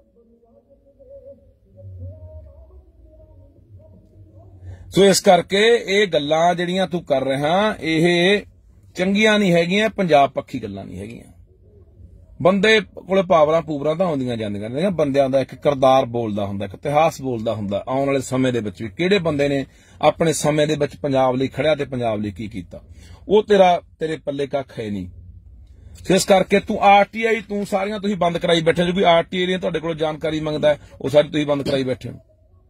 ਸੋ ਇਸ ਕਰਕੇ ਇਹ ਗੱਲਾਂ ਜਿਹੜੀਆਂ ਤੂੰ ਕਰ ਰਿਹਾ, ਇਹ ਚੰਗੀਆਂ ਨਹੀਂ ਹੈਗੀਆਂ, ਪੰਜਾਬ ਪੱਖੀ ਗੱਲਾਂ ਨਹੀਂ ਹੈਗੀਆਂ। ਬੰਦੇ ਕੋਲੇ ਪਾਵਰਾਂ ਪੂਵਰਾਂ ਤਾਂ ਆਉਂਦੀਆਂ ਜਾਂਦੀਆਂ ਨੇ, ਬੰਦਿਆਂ ਦਾ ਇੱਕ ਕਿਰਦਾਰ ਬੋਲਦਾ ਹੁੰਦਾ, ਇੱਕ ਇਤਿਹਾਸ ਬੋਲਦਾ ਹੁੰਦਾ। ਆਉਣ ਵਾਲੇ ਸਮੇਂ ਦੇ ਵਿੱਚ ਵੀ ਕਿਹੜੇ ਬੰਦੇ ਨੇ ਆਪਣੇ ਸਮੇਂ ਦੇ ਵਿੱਚ ਪੰਜਾਬ ਲਈ ਖੜਿਆ ਤੇ ਪੰਜਾਬ ਲਈ ਕੀ ਕੀਤਾ, ਉਹ ਤੇਰੇ ਪੱਲੇ ਕੱਖ ਹੈ ਨਹੀਂ। ਇਸ ਕਰਕੇ ਤੂੰ ਆਰਟੀਆਈ, ਤੂੰ ਸਾਰੀਆਂ ਤੁਸੀਂ ਬੰਦ ਕਰਾਈ ਬੈਠੇ। ਜੋ ਕੋਈ ਆਰਟੀਆਈ ਦੀਆਂ ਤੁਹਾਡੇ ਕੋਲ ਜਾਣਕਾਰੀ ਮੰਗਦਾ, ਉਹ ਸਾਰੀ ਤੁਸੀਂ ਬੰਦ ਕਰਾਈ ਬੈਠੇ ਹੋ।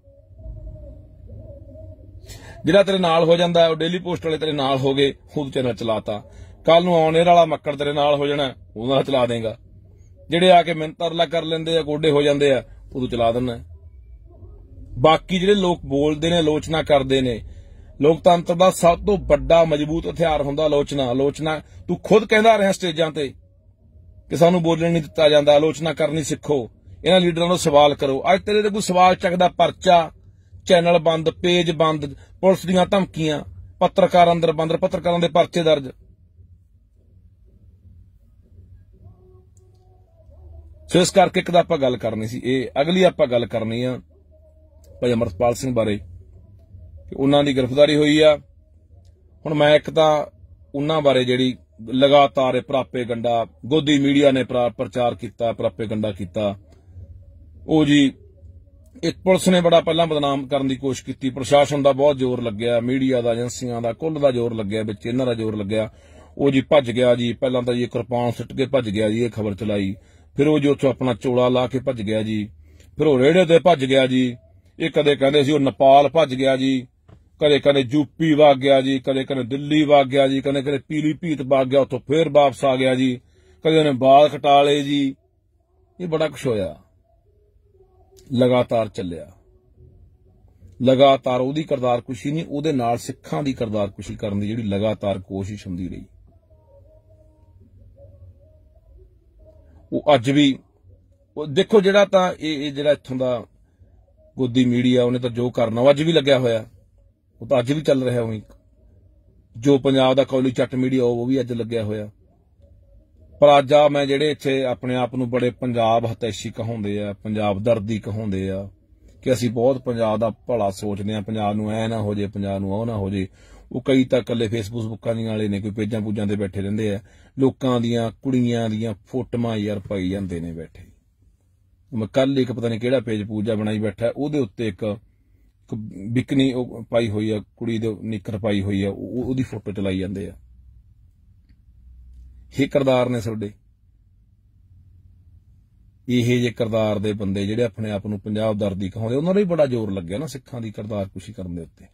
ਜਿਹੜਾ ਤੇਰੇ ਨਾਲ ਹੋ ਜਾਂਦਾ, ਉਹ ਡੇਲੀ ਪੋਸਟ ਵਾਲੇ ਤੇਰੇ ਨਾਲ ਹੋ ਗਏ, ਖੁਦ ਚੈਨਲ ਚਲਾਤਾ। ਕੱਲ ਨੂੰ ਆਉਣ ਵਾਲਾ ਮੱਕੜ ਤੇਰੇ ਨਾਲ ਹੋ ਜਾਣਾ, ਉਹਦਾ ਚਲਾ ਦੇਗਾ। ਜਿਹੜੇ ਆ ਕੇ ਮਿੰਤ ਤਰਲਾ ਕਰ ਲੈਂਦੇ ਆ, ਗੋਡੇ ਹੋ ਜਾਂਦੇ ਆ, ਉਦੋਂ ਚਲਾ ਦਿੰਦਾ। ਬਾਕੀ ਜਿਹੜੇ ਲੋਕ ਬੋਲਦੇ ਨੇ, ਆਲੋਚਨਾ ਕਰਦੇ ਨੇ, ਲੋਕਤੰਤਰ ਦਾ ਸਭ ਤੋਂ ਵੱਡਾ ਮਜ਼ਬੂਤ ਹਥਿਆਰ ਹੁੰਦਾ ਆਲੋਚਨਾ। ਤੂੰ ਖੁਦ ਕਹਿੰਦਾ ਰਿਹਾ ਸਟੇਜਾਂ ਤੇ कि सानू बोलण नहीं दिता जाता, आलोचना करनी सिखो, इन्हां लीडरां नूं सवाल करो। अज तेरे ते कोई सवाल चकदा, परचा, चैनल बंद, पेज बंद, पुलिस दीआं धमकियां, पत्रकार अंदर बंद, पत्रकारां दे परचे दर्ज। सो इस करके एक तां आपां गल करनी सी, अगली आपां गल करनी आ भाई अमरतपाल सिंह बारे कि उन्हां दी गिरफ्तारी हुई आ। हुण मैं एक तां उन्हां बारे जिहड़ी लगातार प्रापेगंडा गोदी मीडिया ने प्रचार किया, प्रापेगंडा किया, वो जी एक पुलिस ने बड़ा पहला बदनाम करने की कोशिश की, प्रशासन का बहुत जोर लग्या, मीडिया का, एजेंसियां का, कुल का जोर लग्या, बिच इन्हां दा जोर लग्या। वो जी भज गया जी, पहला तो जी कृपान सुट के भज गया जी, ये खबर चलाई। फिर वो जी उत्थों अपना चोला ला के भज गया जी, फिर वो रेड़े ते भज गया जी। ये कदे कहंदे सी वो नेपाल भज गया जी, कदे कदे यूपी भाग गया जी, कदे कदे दिल्ली भाग गया जी, कदे कदे पीलीभीत भाग गया, उत्थों फिर वापस आ गया जी, कदे उन्हें बाल कटा ले जी। ये बड़ा कुछ होया, लगातार चलिया, लगातार उहदी करतारकुशी नहीं, उहदे नाल सिखां दी करतारकुशी करन दी जिहड़ी लगातार कोशिश हुंदी रही। वो अज भी देखो जिहड़ा तां जिहड़ा इत्थों दा गोदी मीडिया उन्हें तो जो करना अज भी लग्या होया, वो तो अज भी चल रहा उवें। जो पंजाब दा कौली चट मीडिया वो भी अज लग्या होया। पर अज आ मैं जिहड़े इत्थे अपने आप नूं बड़े पंजाब हतैशी कहाउंदे आ, पंजाब दर्दी कहाउंदे आ कि असीं बहुत पंजाब दा भला सोचदे आ, पंजाब नूं ऐ ना हो जे, पंजाब नूं ओ ना हो जे। वो कई तां कल्ले फेसबुकां दी वाले ने, कोई पेजां पूजां ते बैठे रहिंदे आ, लोकां दियां कुड़ियां दियां फोटोआं यार पाई जांदे ने बैठे। मैं कल एक पता नहीं किहड़ा पेज पूजा बनाई बैठा, उहदे उत्ते एक बिकनी पाई हुई है, कुड़ी दे निकर पाई हुई है, उहदी फोटो चलाई जांदे आ। ये किरदार ने तुहाडे, इहे जे किरदार दे बंदे जिहड़े अपने आप नूं पंजाब दर्दी कहाउंदे, उन्हां दा भी बड़ा जोर लग्या ना सिखां दी किरदारकुशी करन दे उत्ते।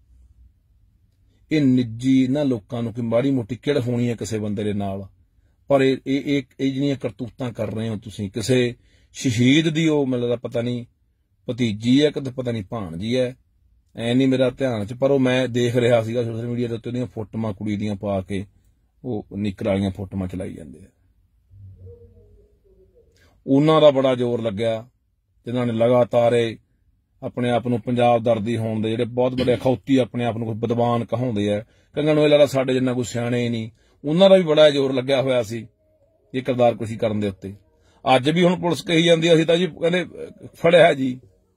ये निजी इन्हां लोकां नूं कि माड़ी मोटी किड़ होनी है किसी बंदे दे नाल, पर ये जिहड़ियां करतूतां कर रहे हो तुसीं, किसी शहीद दी ओ मतलब पता नहीं भतीजी है कि पता नहीं भाणजी है, ऐ नहीं मेरा ध्यान च, पर वो मैं देख रहा सीगा सोशल मीडिया ते उहदियां फोटोआं कुड़ी दियां पा के वो निकर वालियां फोटोआं चलाई जांदे आ। उन्हां दा बड़ा जोर लग्या जिन्हां ने लगातार अपने आप नूं पंजाब दर्दी होण दे जिहड़े बहुत बड़े अखौती अपने आप नूं कोई विद्वान कहाउंदे आ, कईआं नूं इह लगदा साडे जिन्ना कोई सियाणे ही नहीं, उन्हां दा भी बड़ा जोर लग्या होया सी ये किरदारकुशी करन दे उत्ते। अज भी हुण पुलिस कही जांदी असीं तां जी कहंदे फड़िया जी,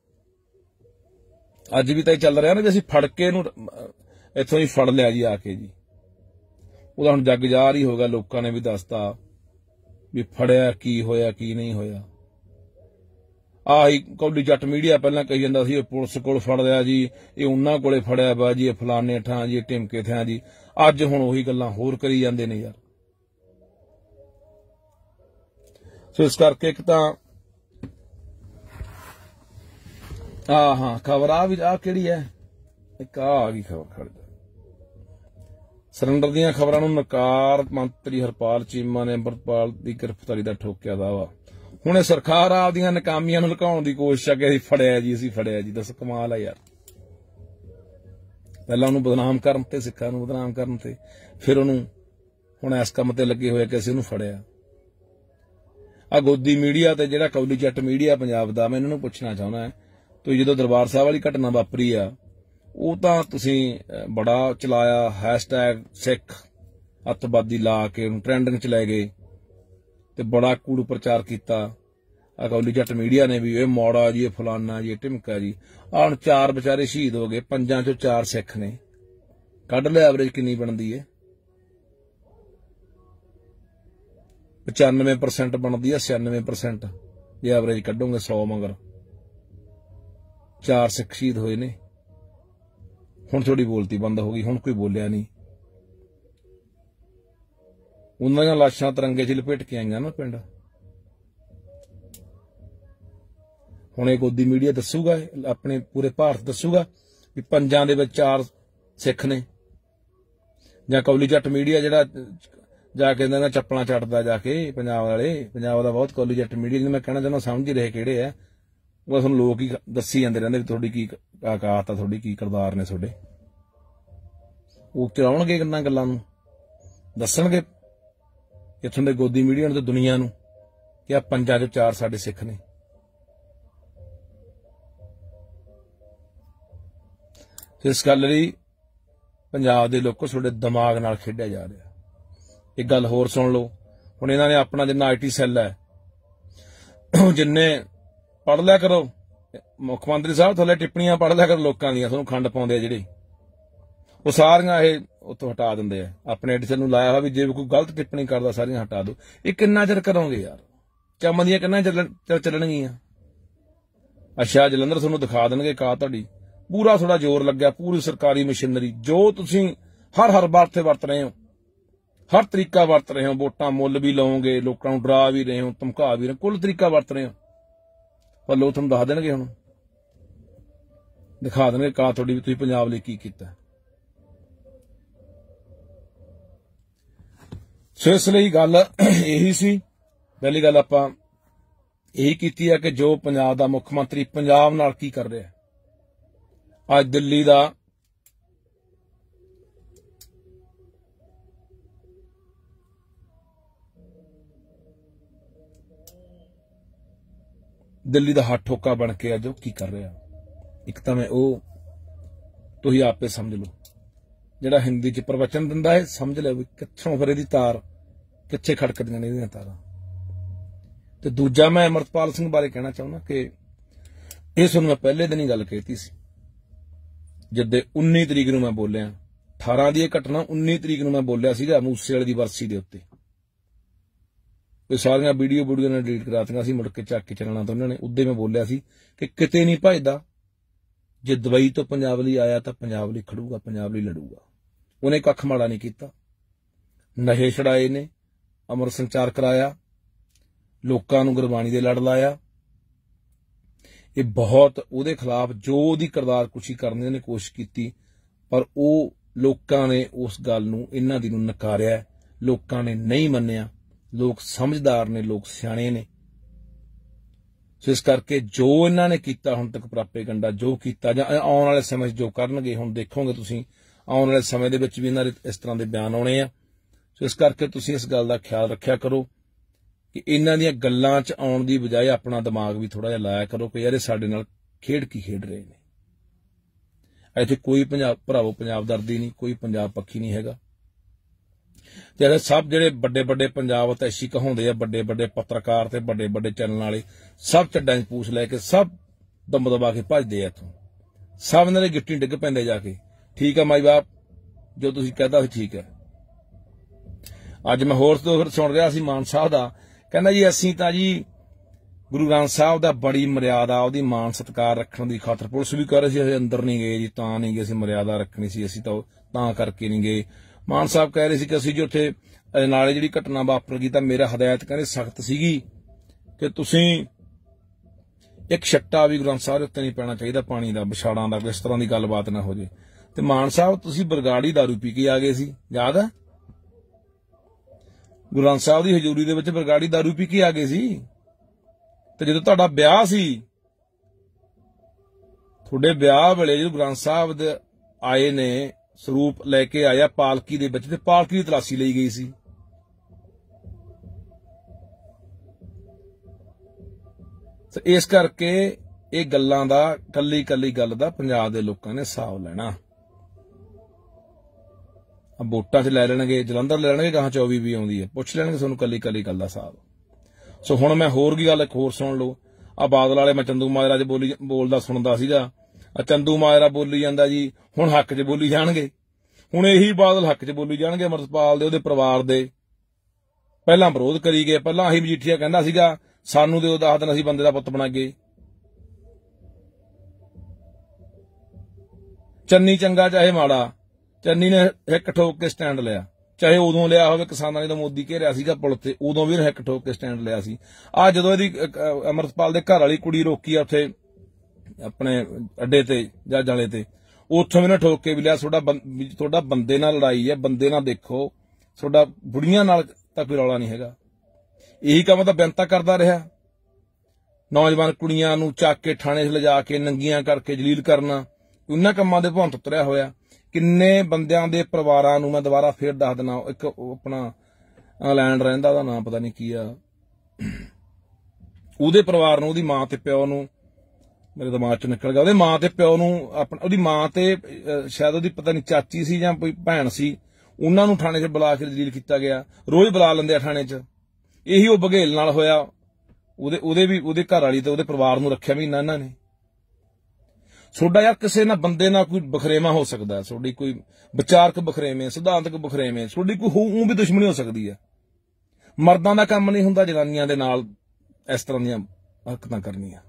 अज भी तो चल रहा ना भी असीं फड़ के इत्थों ही फड़ लिया जी आके जी। ਉਹਦਾ ਹੁਣ ਜੱਗ ਜ਼ਾਹਰ ही होगा, लोगों ने भी दसता भी फड़िया की होया की नहीं होया। आही कौली जट मीडिया पहला कही जांदा सी पुलिस कोल फड़ लिया जी, ये उन्हां कोले फड़िया बा जी, फलाने थां जी, टिमके थां जी। अज हुण उही गल्लां होर करी जांदे ने यार। सो इस करके एक तां हाँ खबर आ किहड़ी है, एक आ गई खबर, खड़ जा सरंडर दीआं खबरां नूं नकार मंत्री हरपाल चीमा ने अमरतपाल की गिरफ्तारी का ठोकिया दावा। हुणे सरकार आपदियां नाकामियां नूं लुकाउण दी कोशिश है कि फड़िया जी, असीं फड़िया जी। दस कमाल है यार, पहला उहनूं बदनाम करन ते, सिक्खां नूं बदनाम करन ते, फिर उहनूं हुण इस काम ते लगे होए कि असीं उहनूं फड़िया। आ गोदी मीडिया ते जिहड़ा कौली जट मीडिया पंजाब दा, मैं इन्हां नूं पुछना चाहुंदा है, तो जदों दरबार साहब वाली घटना वापरी आ, वो तां तुसीं बड़ा चलाया, हैशटैग सिख अतवादी ला के ट्रेंडिंग च लै गए ते बड़ा कूड़ प्रचार किया। अकौली जट मीडिया ने भी ये मौड़ा जी, ये फलाना जी, ये टिमका जी। हुण 4 बेचारे शहीद हो गए, 5 चों 4 सिख ने। कढ लो एवरेज कितनी बनती है, 95% बनती है, 96% जे एवरेज कढोगे 100 मगर 4 सिख शहीद होए ने। हुण थोड़ी बोलती बंद हो गई, हुण कोई बोलिया नहीं। उन्हां ਦੀਆਂ लाशां तिरंगे च लपेट के आईਆਂ ना पिंड। हुण ਇਹ गोदी मीडिया दसूगा, अपने पूरे भारत दसूगा कि 5 ਦੇ ਵਿੱਚ 4 सिख ने, ਜਾਂ कौली जट मीडिया ਜਿਹੜਾ जाके ਇਹਨਾਂ ਚੱਪਲਾਂ ਛੱਡਦਾ जाके पंजाब वाले, पंजाब ਦਾ बहुत कौली जट मीडिया ਜਿਹਨੂੰ मैं कहना चाਹੁੰਦਾ समझ ही रहे ਕਿਹੜੇ है, ਉਹ ਤੁਹਾਨੂੰ लोग ही दसी ਜਾਂਦੇ ਰਹਿੰਦੇ ਵੀ ਤੁਹਾਡੀ ਕੀ औकात आ, ਤੁਹਾਡੀ ਕੀ किरदार ने ਤੁਹਾਡੇ। ਉਹ ਚਲਾਉਣਗੇ ਕਿੰਨਾ ਗੱਲਾਂ ਨੂੰ ਦੱਸਣਗੇ इत्थों के गोदी मीडिया तो दुनिया नूं कि आ 5 चों 4 साडे सिख ने। इस गल लई पंजाब दे लोगों तुहाडे दिमाग नाल खेडिया जा रहा। एक गल होर सुन लो, हुण इन्हां ने अपना जिन्ना IT सैल है जिन्ने पढ़ लिया करो, मुख्यमंत्री साहब थल्ले टिप्पणियां पढ़ लिया करो लोकां दीयां, तुहानूं खंड पाउंदे आ जिहड़े वो सारियां ये उत्थों हटा दिंदे आ। अपने एडिटर नूं लाया हुआ भी जे कोई गलत टिप्पणी करदा सारियां हटा दो। ये किन्ना चिर करोगे यार? चमदियां किन्ना चिर चलणगीਆਂ? अच्छा जलंधर तुहानूं दिखा देणगे का तुहाडी पूरा थोड़ा जोर लग्या, पूरी सरकारी मशीनरी जो तुसीं हर बार वरत रहे हो, हर तरीका वरत रहे हो, वोटां मुल भी लओगे, लोकां नूं डरा भी रहे हो, धमका भी रहे हो, कुल तरीका वरत रहे हो, पर लोग तुहानूं दस देणगे, हुण दिखा देणगे का तुहाडी भी तुसीं पंजाब लई की कीता। सो इसलिए गल यही सी, पहली गल आपां यही कीती है कि जो पंजाब दा मुख्यमंत्री पंजाब नाल की कर रहा है। आज दिल्ली दा हाथ ठोका बन के अज की कर रहा। एक तो मैं वो तुसीं आपे समझ लो, जिहड़ा हिंदी च प्रवचन दिंदा है समझ लो भी कित्थों फिर इहदी तार कित्थे खड़कदियां ने इहदियां तारां। ते दूजा मैं अमरतपाल सिंह बारे कहना चाहुंदा कि इस मैं पहले दिन ही गल कहती सी, जिद्दे 19 तरीक नूं मैं बोलिया, 18 दी घटना 19 तरीक नूं मैं बोलिया सीगा मूसे वाले दी बरसी दे उत्ते। सारियां वीडियो ने डिलीट करातियां सी, मुड़ के चक के चलना तो उन्होंने उद्दे मैं बोलिया सी कि किते नहीं भजदा, जे दुबई तो पंजाब लई आया तो पंजाब लई खड़ूगा, पंजाब लई लड़ूगा। उन्हें कख माड़ा नहीं कीता, नशे छड़ाए ने, अमर संचार कराया, लोकां नूं गुरबाणी दे लड़ लाया। ये बहुत उहदे खिलाफ जो उहदी किरदार कुशी करने ने कोशिश की, पर वो लोकां ने उस गल नूं इन्हां दी नूं नकारिया, लोकां ने नहीं मन्निया। लोग समझदार ने, लोग सियाणे ने। सो इस करके जो इन्हां ने कीता हुण तक प्रापेगंडा जो कीता जां आउण वाले समय जो करनगे, हुण देखोगे तुसीं आउण वाले समय दे विच भी इन्हां दे इस तरह दे बयान आउणे आ। सो इस करके तुसीं इस गल दा ख्याल रखिया करो कि इन्हां दीयां गल्लां च आउण दी बजाय अपना दिमाग भी थोड़ा जिहा लाया करो कि यार ये साडे नाल खेड की खेड रहे ने। इत्थे कोई भरावो पंजाब दर्दी नहीं, कोई पंजाब पक्षी नहीं हैगा। ते सब जिहड़े बड़े बड़े पंजाब तैशी कहाउंदे आ, बड़े बड़े पत्रकार ते बड़े बड़े चैनल वाले सब झड्डां च पूछ लैके सब दम दबा के भजदे आ इत्थों, सब इन्हां दे गिट्टी डिग पैंदे जाके। ठीक है माई बाप, जो तुसीं कहदा सी ठीक है। अज मैं होर सुन रहा सी मान साहब दा, कहंदा जी असीं तां जी गुरु ग्रंथ साहब दा बड़ी मर्यादा उहदी मान सत्कार रखण दी खातर, पुलिस भी कह रही सी अंदर नहीं गए जी, तां नहीं गए, असीं मर्यादा रखनी सी, असीं तां करके नहीं गए। मान साहब कह रहे सी कि असीं जो उत्थे नाले जिहड़ी घटना वापर गई तां मेरा हदायत कहंदे सख्त सीगी कि तुसीं एक छट्टा भी ग्रंथ साहब उत्ते नहीं पैना चाहिए पानी दा, विछाड़ां दा, इस तरह की गलबात ना हो जाए। ते मान साहब तुसीं बरगाड़ी दारू पी के आ गए सी, याद है? गुरु ग्रंथ साहब की हजूरी दे विच बरगाड़ी दारू पी के आ गए सी। ते जदों तुहाडा ब्याह सी, तुहाडे ब्याह वेले जो ग्रंथ साहब दे आए ने स्वरूप लैके आया पालकी दे विच, ते पालकी दी तलाशी लई गई सी। ते इस करके ये गल्लां दा कल्ली कल्ली गल दा पंजाब दे लोकां ने हिसाब लैना। वोटां च लै लैणगे, जलंधर लै लैणगे, कहां 24 भी आउंदी है, पुछ लैणगे तुहानूं कल्ली कल्ली गल दा हिसाब। सो हुण मैं होर की गल एक होर सुण लो। आ बादल वाले मैं चंदू माजरा च बोलदा सुणदा सीगा, चंदू माजरा बोली जांदा जी हुण हक च बोली जाणगे, हुण यही बादल हक च बोली जाणगे। अमरतपाल दे उहदे परिवार दे पहलां विरोध करी गए, पहलां आही मजीठीआ कहंदा सीगा सानूं दिओ 10 दिन असीं बंदे दा पुੱਤ बनागे। चन्नी चंगा चाहे माड़ा, चन्नी ने हिक ठोक के स्टैंड लिया, चाहे उदों लिया होवे किसानां ने, तो मोदी घेरिया सीगा पुल ते, उदों भी हिक ठोक के स्टैंड लिया सी। आ जदों इहदी अमरतपाल दे घर वाली कुड़ी रोकी आ उत्थे अपने अड्डे ते जहाजां वाले ते, उत्थों भी ना ठोक के भी लिया। थोड़ा बंदे नाल लड़ाई है, बंदे नाल देखो, थोड़ा बुढ़ियां नाल तां कोई रौला नहीं हैगा। यही काम तां बेनता करदा रहा, नौजवान कुड़ियां नूं चक के थाणे च लिजा के नंगियां करके जलील करना, उन्हां कामां दे भुंत तुरिया होया। किन्ने बंदियां दे परिवारां नूं मैं दोबारा फिर दस देना, एक अपना ਇੰਗਲੈਂਡ ਰਹਿੰਦਾ, ਉਹਦਾ ਨਾਂ ਪਤਾ ਨਹੀਂ ਕੀ ਆ, ਉਹਦੇ ਪਰਿਵਾਰ ਨੂੰ, ਉਹਦੀ ਮਾਂ ਤੇ ਪਿਓ ਨੂੰ, ਮੇਰੇ ਦਿਮਾਗ ਚੋਂ ਨਿਕਲ ਗਿਆ, ਉਹਦੇ ਮਾਂ ਤੇ ਪਿਓ ਨੂੰ, ਉਹਦੀ ਮਾਂ ਤੇ ਸ਼ਾਇਦ ਉਹਦੀ ਪਤਾ ਨਹੀਂ ਚਾਚੀ ਸੀ ਜਾਂ ਕੋਈ ਭੈਣ ਸੀ, ਉਹਨਾਂ ਨੂੰ ਥਾਣੇ 'ਚ ਬੁਲਾ ਕੇ ਜਲੀਲ ਕੀਤਾ ਗਿਆ। ਰੋਜ਼ ਬੁਲਾ ਲੈਂਦੇ ਆ ਥਾਣੇ 'ਚ। ਇਹੀ ਉਹ ਬਘੇਲ ਨਾਲ ਹੋਇਆ, ਉਹਦੇ ਘਰ ਵਾਲੀ ਤੇ ਉਹਦੇ ਪਰਿਵਾਰ ਨੂੰ ਰੱਖਿਆ ਮਹੀਨਾ ਇਹਨਾਂ ਨੇ। ਤੁਹਾਡਾ ਯਾਰ ਕਿਸੇ ਨਾਲ ਬੰਦੇ ਨਾਲ ਕੋਈ ਬਖਰੇਵਾ ਹੋ ਸਕਦਾ, ਤੁਹਾਡੀ ਕੋਈ ਵਿਚਾਰਕ ਬਖਰੇਵੇਂ, ਸਿਧਾਂਤਕ ਬਖਰੇਵੇਂ, ਤੁਹਾਡੀ ਕੋਈ ਵੀ ਦੁਸ਼ਮਣੀ ਹੋ ਸਕਦੀ ਹੈ। ਮਰਦਾਂ ਦਾ ਕੰਮ ਨਹੀਂ ਹੁੰਦਾ ਜਨਾਨੀਆਂ ਦੇ ਨਾਲ ਇਸ ਤਰ੍ਹਾਂ ਦੀਆਂ ਹਰਕਤਾਂ ਕਰਨੀਆਂ।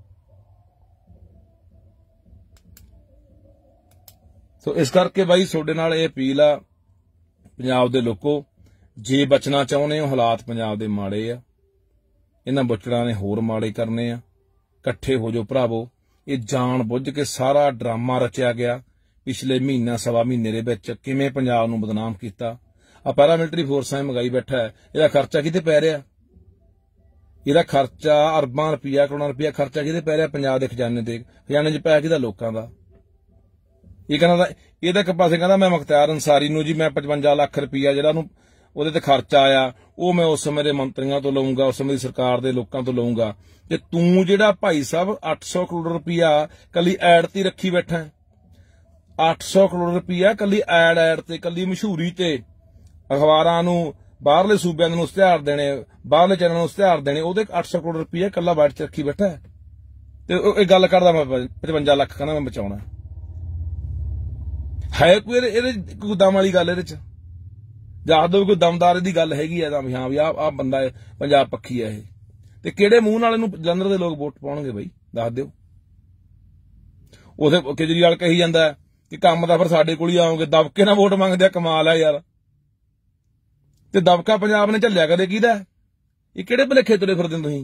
ਸੋ ਇਸ ਕਰਕੇ ਬਾਈ ਤੁਹਾਡੇ ਨਾਲ ਇਹ ਅਪੀਲ ਆ, ਪੰਜਾਬ ਦੇ ਲੋਕੋ, ਜੇ ਬਚਣਾ ਚਾਹੁੰਦੇ ਹੋ, ਹਾਲਾਤ ਪੰਜਾਬ ਦੇ ਮਾੜੇ ਆ, ਇਹਨਾਂ ਬੁੱਚੜਾਂ ਨੇ ਹੋਰ ਮਾੜੇ ਕਰਨੇ ਆ। ਇਕੱਠੇ ਹੋ ਜਾਓ ਭਰਾਵੋ। ਇਹ ਜਾਣ ਬੁੱਝ ਕੇ ਸਾਰਾ ਡਰਾਮਾ ਰਚਿਆ ਗਿਆ ਪਿਛਲੇ ਮਹੀਨਾ ਸਵਾ ਮਹੀਨੇ ਦੇ ਵਿੱਚ, ਕਿਵੇਂ ਪੰਜਾਬ ਨੂੰ ਬਦਨਾਮ ਕੀਤਾ। ਆ ਪੈਰਾਮਿਲਟਰੀ ਫੋਰਸਾਂ ਮੰਗਾਈ ਬੈਠਾ ਹੈ, ਇਹਦਾ ਖਰਚਾ ਕਿਤੇ ਪੈ ਰਿਹਾ? ਇਹਦਾ ਖਰਚਾ ਅਰਬਾਂ ਰੁਪਈਆ, ਕਰੋੜਾਂ ਰੁਪਈਆ ਖਰਚਾ ਕਿਤੇ ਪੈ ਰਿਹਾ? ਪੰਜਾਬ ਦੇ ਖਜ਼ਾਨੇ ਤੇ। ਖਜ਼ਾਨੇ 'ਚ ਪੈ ਕਿਹਦਾ? ਲੋਕਾਂ ਦਾ। ਇਹ ਕਹਿੰਦਾ, ਇਹਦਾ ਇੱਕ ਪਾਸੇ ਕਹਿੰਦਾ ਮੈਂ ਮੁਖਤਿਆਰ ਅੰਸਾਰੀ ਨੂੰ ਜੀ ਮੈਂ 55 ਲੱਖ ਰੁਪਈਆ ਜਿਹੜਾ ਨੂੰ ਉਹਦੇ ਤੇ ਖਰਚਾ ਆਇਆ ਉਹ ਮੈਂ ਉਸ ਸਮੇਂ ਦੇ ਮੰਤਰੀਆਂ ਤੋਂ ਲਊਂਗਾ, ਉਸ ਸਮੇਂ ਦੀ ਸਰਕਾਰ ਦੇ ਲੋਕਾਂ ਤੋਂ ਲਊਂਗਾ। ਤੇ ਤੂੰ ਜਿਹੜਾ ਭਾਈ ਸਾਹਿਬ 800 ਕਰੋੜ ਰੁਪਈਆ ਕੱਲੀ ਐਡ ਤੇ ਰੱਖੀ ਬੈਠਾ, 800 ਕਰੋੜ ਰੁਪਈਆ ਕੱਲੀ ਐਡ ਤੇ, ਕੱਲੀ ਮਸ਼ਹੂਰੀ ਤੇ, ਅਖਬਾਰਾਂ ਨੂੰ ਬਾਹਰਲੇ ਸੂਬਿਆਂ ਨੂੰ ਇਸ਼ਤਿਹਾਰ ਦੇਣੇ, ਬਾਹਰਲੇ ਚੈਨਲਾਂ ਨੂੰ ਇਸ਼ਤਿਹਾਰ ਦੇਣੇ, ਉਹਦੇ 800 ਕਰੋੜ ਰੁਪਈਆ ਕੱਲਾ ਵਾਈਟ 'ਚ ਰੱਖੀ ਬੈਠਾ। ਤੇ ਇਹ ਗੱਲ ਕਰਦਾ ਮੈਂ 55 ਲੱਖ ਕਹਿੰਦਾ ਮੈਂ ਬਚਾਉਣਾ। ਹੈ ਕੋਈ ਇਹਦੇ ਕੋਈ ਦਮ ਵਾਲੀ ਗੱਲ? ਇਹਦੇ 'ਚ ਦੱਸ ਦਿਓ ਕੋਈ ਦਮਦਾਰ ਦੀ ਗੱਲ ਹੈਗੀ ਹੈ ਤਾਂ ਵੀ ਹਾਂ ਵੀ ਆਹ ਬੰਦਾ ਪੰਜਾਬ ਪੱਖੀ ਹੈ ਇਹ। ਤੇ ਕਿਹੜੇ ਮੂੰਹ ਨਾਲ ਇਹਨੂੰ ਜਲੰਧਰ ਦੇ ਲੋਕ ਵੋਟ ਪਾਉਣਗੇ ਬਈ? ਦੱਸ ਦਿਓ। ਉਥੇ ਕੇਜਰੀਵਾਲ ਕਹੀ ਜਾਂਦਾ ਕਿ ਕੰਮ ਤਾਂ ਫਿਰ ਸਾਡੇ ਕੋਲ ਹੀ ਆਉਂਗੇ, ਦਬਕੇ ਨਾਲ ਵੋਟ ਮੰਗਦੇ ਆ। ਕਮਾਲ ਆ ਯਾਰ। ਤੇ ਦਬਕਾ ਪੰਜਾਬ ਨੇ ਝੱਲਿਆ ਕਦੇ ਕਿਹਦਾ? ਇਹ ਕਿਹੜੇ ਭੁਲੇਖੇ ਤੁਰੇ ਫਿਰਦੇ ਤੁਸੀਂ?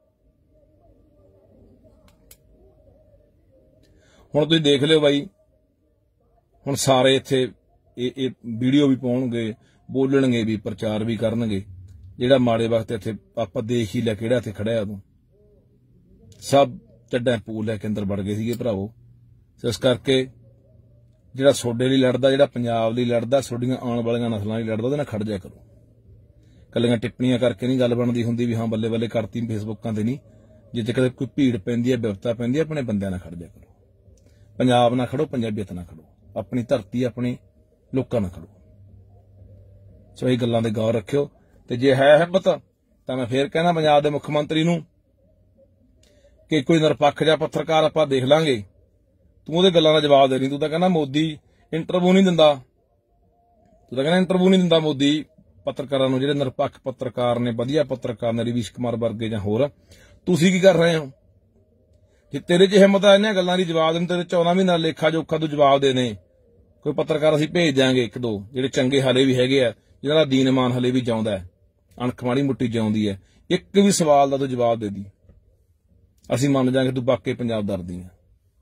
ਹੁਣ ਤੁਸੀਂ ਦੇਖ ਲਿਓ ਬਾਈ, ਹੁਣ ਸਾਰੇ ਇੱਥੇ ਇਹ ਵੀਡੀਓ ਵੀ ਪਾਉਣਗੇ, ਬੋਲਣਗੇ ਵੀ, ਪ੍ਰਚਾਰ ਵੀ ਕਰਨਗੇ। ਜਿਹੜਾ ਮਾੜੇ ਵਕਤ ਇੱਥੇ ਆਪਾਂ ਦੇਖ ਹੀ ਲਿਆ ਕਿਹੜਾ ਇੱਥੇ ਖੜਿਆ, ਉਦੋਂ ਸਭ ਚੱਡਾਂ ਪੂਲ ਲੈ ਕੇ ਅੰਦਰ ਵੜ ਗਏ ਸੀਗੇ ਭਰਾਵੋ। ਇਸ ਕਰਕੇ ਜਿਹੜਾ ਤੁਹਾਡੇ ਲਈ ਲੜਦਾ, ਜਿਹੜਾ ਪੰਜਾਬ ਲਈ ਲੜਦਾ, ਤੁਹਾਡੀਆਂ ਆਉਣ ਵਾਲੀਆਂ ਨਸਲਾਂ ਲਈ ਲੜਦਾ, ਉਹਦੇ ਨਾਲ ਖੜ ਜਾ ਕਰੋ। ਕੱਲੀਆਂ ਟਿੱਪਣੀਆਂ ਕਰਕੇ ਨਹੀਂ ਗੱਲ ਬਣਦੀ ਹੁੰਦੀ ਵੀ ਹਾਂ ਬੱਲੇ ਬੱਲੇ ਕਰਤੀ ਫੇਸਬੁੱਕਾਂ ਤੇ ਨਹੀਂ। ਜਿੱਥੇ ਕਦੇ ਕੋਈ ਭੀੜ ਪੈਂਦੀ ਹੈ, ਵਿਪਤਾ ਪੈਂਦੀ ਹੈ, ਆਪਣੇ ਬੰਦਿਆਂ ਨਾਲ ਖੜ ਜਾ ਕਰੋ। ਪੰਜਾਬ ਨਾਲ ਖੜੋ, ਪੰਜਾਬੀਅਤ ਨਾਲ ਖੜੋ, ਆਪਣੀ ਧਰਤੀ, ਆਪਣੇ ਲੋਕਾਂ ਨਾਲ ਖੜੋ। ਸੋ ਇਹ ਗੱਲਾਂ ਦੇ ਗੌਰ ਰੱਖਿਓ। ਤੇ ਜੇ ਹੈ ਹਿੰਮਤ ਤਾਂ ਮੈਂ ਫੇਰ ਕਹਿਣਾ ਪੰਜਾਬ ਦੇ ਮੁੱਖ ਮੰਤਰੀ ਨੂੰ ਕਿ ਕੋਈ ਨਿਰਪੱਖ ਜਿਹਾ ਪੱਤਰਕਾਰ ਆਪਾਂ ਦੇਖ ਲਾਂਗੇ। ਤੂੰ ਉਹਦੇ ਗੱਲਾਂ ਦਾ ਜਵਾਬ ਦੇ ਰਹੀ। ਤੂੰ ਤਾਂ ਕਹਿੰਦਾ ਮੋਦੀ ਇੰਟਰਵਿਊ ਨਹੀਂ ਦਿੰਦਾ, ਮੋਦੀ ਪੱਤਰਕਾਰਾਂ ਨੂੰ, ਜਿਹੜੇ ਨਿਰਪੱਖ ਪੱਤਰਕਾਰ ਨੇ, ਵਧੀਆ ਪੱਤਰਕਾਰ ਨੇ, ਰਵੀਸ਼ ਕੁਮਾਰ ਵਰਗੇ ਜਾਂ ਹੋਰ। ਤੁਸੀਂ ਕੀ ਕਰ ਰਹੇ ਹੋ? ਜੇ ਤੇਰੇ 'ਚ ਹਿੰਮਤ ਆ ਇਹਨਾਂ ਗੱਲਾਂ ਦੀ ਜਵਾਬ ਦੇਣ, ਤੇਰੇ 14 ਮਹੀਨਾ ਲੇਖਾ ਜੋਖਾ ਤੂੰ ਜਵਾਬ ਦੇਣੇ। ਕੋਈ ਪੱਤਰਕਾਰ ਅਸੀਂ ਭੇਜ ਦਿਆਂਗੇ, ਇੱਕ ਦੋ ਜਿਹੜੇ ਚੰਗੇ ਹਲੇ ਵੀ ਹੈਗੇ ਆ, ਜਿਹਨਾਂ ਦਾ ਦੀਨਮਾਨ ਹਲੇ ਵੀ ਜਿਉਂਦਾ ਹੈ, ਅਣਖ ਮਾੜੀ ਮੁੱਟੀ ਜਿਉਂਦੀ ਹੈ। ਇੱਕ ਵੀ ਸਵਾਲ ਦਾ ਤੂੰ ਜਵਾਬ ਦੇ ਦੀ, ਅਸੀਂ ਮੰਨ ਜਾਾਂਗੇ ਤੂੰ ਵਾਕਈ ਪੰਜਾਬ ਦਰਦੀ ਆ।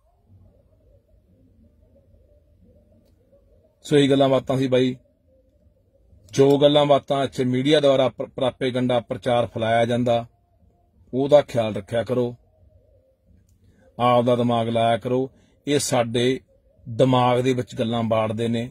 ਸੋ ਇਹ ਗੱਲਾਂ ਬਾਤਾਂ ਸੀ ਬਾਈ। ਜੋ ਗੱਲਾਂ ਬਾਤਾਂ ਇੱਥੇ ਮੀਡੀਆ ਦੁਆਰਾ ਪ੍ਰਾਪੇਗੰਡਾ ਪ੍ਰਚਾਰ ਫੈਲਾਇਆ ਜਾਂਦਾ, ਉਹਦਾ ਖਿਆਲ ਰੱਖਿਆ ਕਰੋ, ਆਪਦਾ ਦਿਮਾਗ ਲਾਇਆ ਕਰੋ। ਇਹ ਸਾਡੇ ਦਿਮਾਗ ਦੇ ਵਿੱਚ ਗੱਲਾਂ ਬਾੜਦੇ ਨੇ,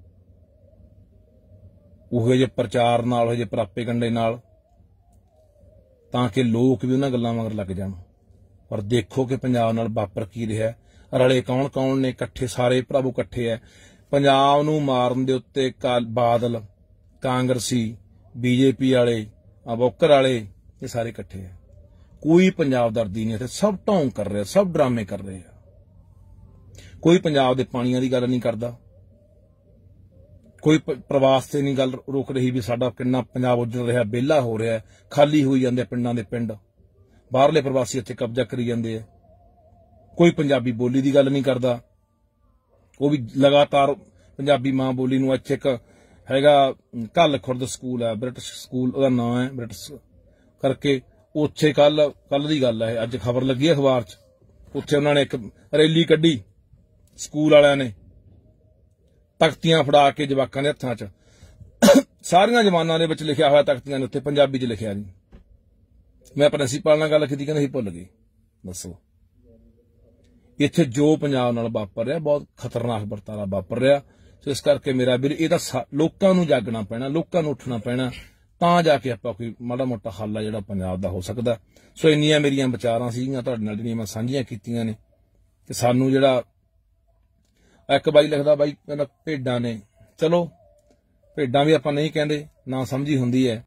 ਉਹੋ ਜਿਹੇ ਪ੍ਰਚਾਰ ਨਾਲ, ਉਹੋ ਜਿਹੇ ਪ੍ਰਾਪੇਗੰਡੇ ਨਾਲ, ਤਾਂ ਕਿ ਲੋਕ ਵੀ ਉਹਨਾਂ ਗੱਲਾਂ ਮਗਰ ਲੱਗ ਜਾਣ। ਪਰ ਦੇਖੋ ਕਿ ਪੰਜਾਬ ਨਾਲ ਵਾਪਰ ਕੀ ਰਿਹਾ। ਰਲੇ ਕੌਣ ਨੇ? ਇਕੱਠੇ ਸਾਰੇ ਭਰਾਵੋ ਇਕੱਠੇ ਹੈ। ਪੰਜਾਬ ਨੂੰ ਮਾਰਨ ਦੇ ਉੱਤੇ ਬਾਦਲ, ਕਾਂਗਰਸੀ, ਬੀਜੇਪੀ ਵਾਲੇ, ਅਬੋਕਰ ਵਾਲੇ, ਇਹ ਸਾਰੇ ਇਕੱਠੇ ਹੈ। ਕੋਈ ਪੰਜਾਬ ਦਰਦੀ ਨਹੀਂ ਇੱਥੇ। ਸਭ ਢੋਂਗ ਕਰ ਰਿਹਾ, ਸਭ ਡਰਾਮੇ ਕਰ ਰਹੇ ਆ। ਕੋਈ ਪੰਜਾਬ ਦੇ ਪਾਣੀਆਂ ਦੀ ਗੱਲ ਨਹੀਂ ਕਰਦਾ, ਕੋਈ ਪ੍ਰਵਾਸ ਤੇ ਨਹੀਂ ਗੱਲ ਰੋਕ ਰਹੀ ਵੀ ਸਾਡਾ ਕਿੰਨਾ ਪੰਜਾਬ ਉੱਜੜ ਰਿਹਾ, ਵਿਹਲਾ ਹੋ ਰਿਹਾ, ਖਾਲੀ ਹੋਈ ਜਾਂਦੇ ਪਿੰਡਾਂ ਦੇ ਪਿੰਡ, ਬਾਹਰਲੇ ਪ੍ਰਵਾਸੀ ਇੱਥੇ ਕਬਜ਼ਾ ਕਰੀ ਜਾਂਦੇ ਆ। ਕੋਈ ਪੰਜਾਬੀ ਬੋਲੀ ਦੀ ਗੱਲ ਨਹੀਂ ਕਰਦਾ, ਉਹ ਵੀ ਲਗਾਤਾਰ ਪੰਜਾਬੀ ਮਾਂ ਬੋਲੀ ਨੂੰ। ਇੱਥੇ ਇੱਕ ਹੈਗਾ ਕੱਲ ਖੁਰਦ ਸਕੂਲ ਹੈ, ਬ੍ਰਿਟਿਸ਼ ਸਕੂਲ ਉਹਦਾ ਨਾਂ ਹੈ, ਬ੍ਰਿਟਿਸ਼ ਕਰਕੇ। ਉੱਥੇ ਕੱਲ ਦੀ ਗੱਲ ਹੈ, ਅੱਜ ਖਬਰ ਲੱਗੀ ਅਖਬਾਰ 'ਚ। ਉੱਥੇ ਉਹਨਾਂ ਨੇ ਇੱਕ ਰੈਲੀ ਕੱਢੀ, ਸਕੂਲ ਵਾਲਿਆਂ ਨੇ ਤਖਤੀਆਂ ਫੜਾ ਕੇ ਜਵਾਕਾਂ ਦੇ ਹੱਥਾਂ 'ਚ, ਸਾਰੀਆਂ ਜ਼ਬਾਨਾਂ ਦੇ ਵਿੱਚ ਲਿਖਿਆ ਹੋਇਆ ਤਖਤੀਆਂ ਦੇ ਉੱਤੇ, ਪੰਜਾਬੀ 'ਚ ਲਿਖਿਆ ਨਹੀਂ। ਮੈਂ ਪ੍ਰਿੰਸੀਪਲ ਨਾਲ ਗੱਲ ਕੀਤੀ, ਕਹਿੰਦੇ ਅਸੀਂ ਭੁੱਲ ਗਏ। ਦੱਸੋ, ਇੱਥੇ ਜੋ ਪੰਜਾਬ ਨਾਲ ਵਾਪਰ ਰਿਹਾ ਬਹੁਤ ਖਤਰਨਾਕ ਵਰਤਾਰਾ ਵਾਪਰ ਰਿਹਾ। ਸੋ ਇਸ ਕਰਕੇ ਮੇਰਾ ਵੀਰ, ਇਹ ਤਾਂ ਲੋਕਾਂ ਨੂੰ ਜਾਗਣਾ ਪੈਣਾ, ਲੋਕਾਂ ਨੂੰ ਉੱਠਣਾ ਪੈਣਾ। ਤਾਂ ਜਾ ਕੇ ਆਪਾਂ ਕੋਈ ਮਾੜਾ ਮੋਟਾ ਹੱਲ ਆ ਜਿਹੜਾ ਪੰਜਾਬ ਦਾ ਹੋ ਸਕਦਾ। ਸੋ ਇੰਨੀਆਂ ਮੇਰੀਆਂ ਵਿਚਾਰਾਂ ਸੀਗੀਆਂ ਤੁਹਾਡੇ ਨਾਲ ਜਿਹੜੀਆਂ ਮੈਂ ਸਾਂਝੀਆਂ ਕੀਤੀਆਂ ਨੇ। ਤੇ ਸਾਨੂੰ ਜਿਹੜਾ ਇੱਕ ਬਾਈ ਲਿਖਦਾ, ਬਾਈ ਕਹਿੰਦਾ ਭੇਡਾਂ ਨੇ, ਚਲੋ ਭੇਡਾਂ ਵੀ ਆਪਾਂ ਨਹੀਂ ਕਹਿੰਦੇ, ਨਾ ਸਮਝੀ ਹੁੰਦੀ ਹੈ।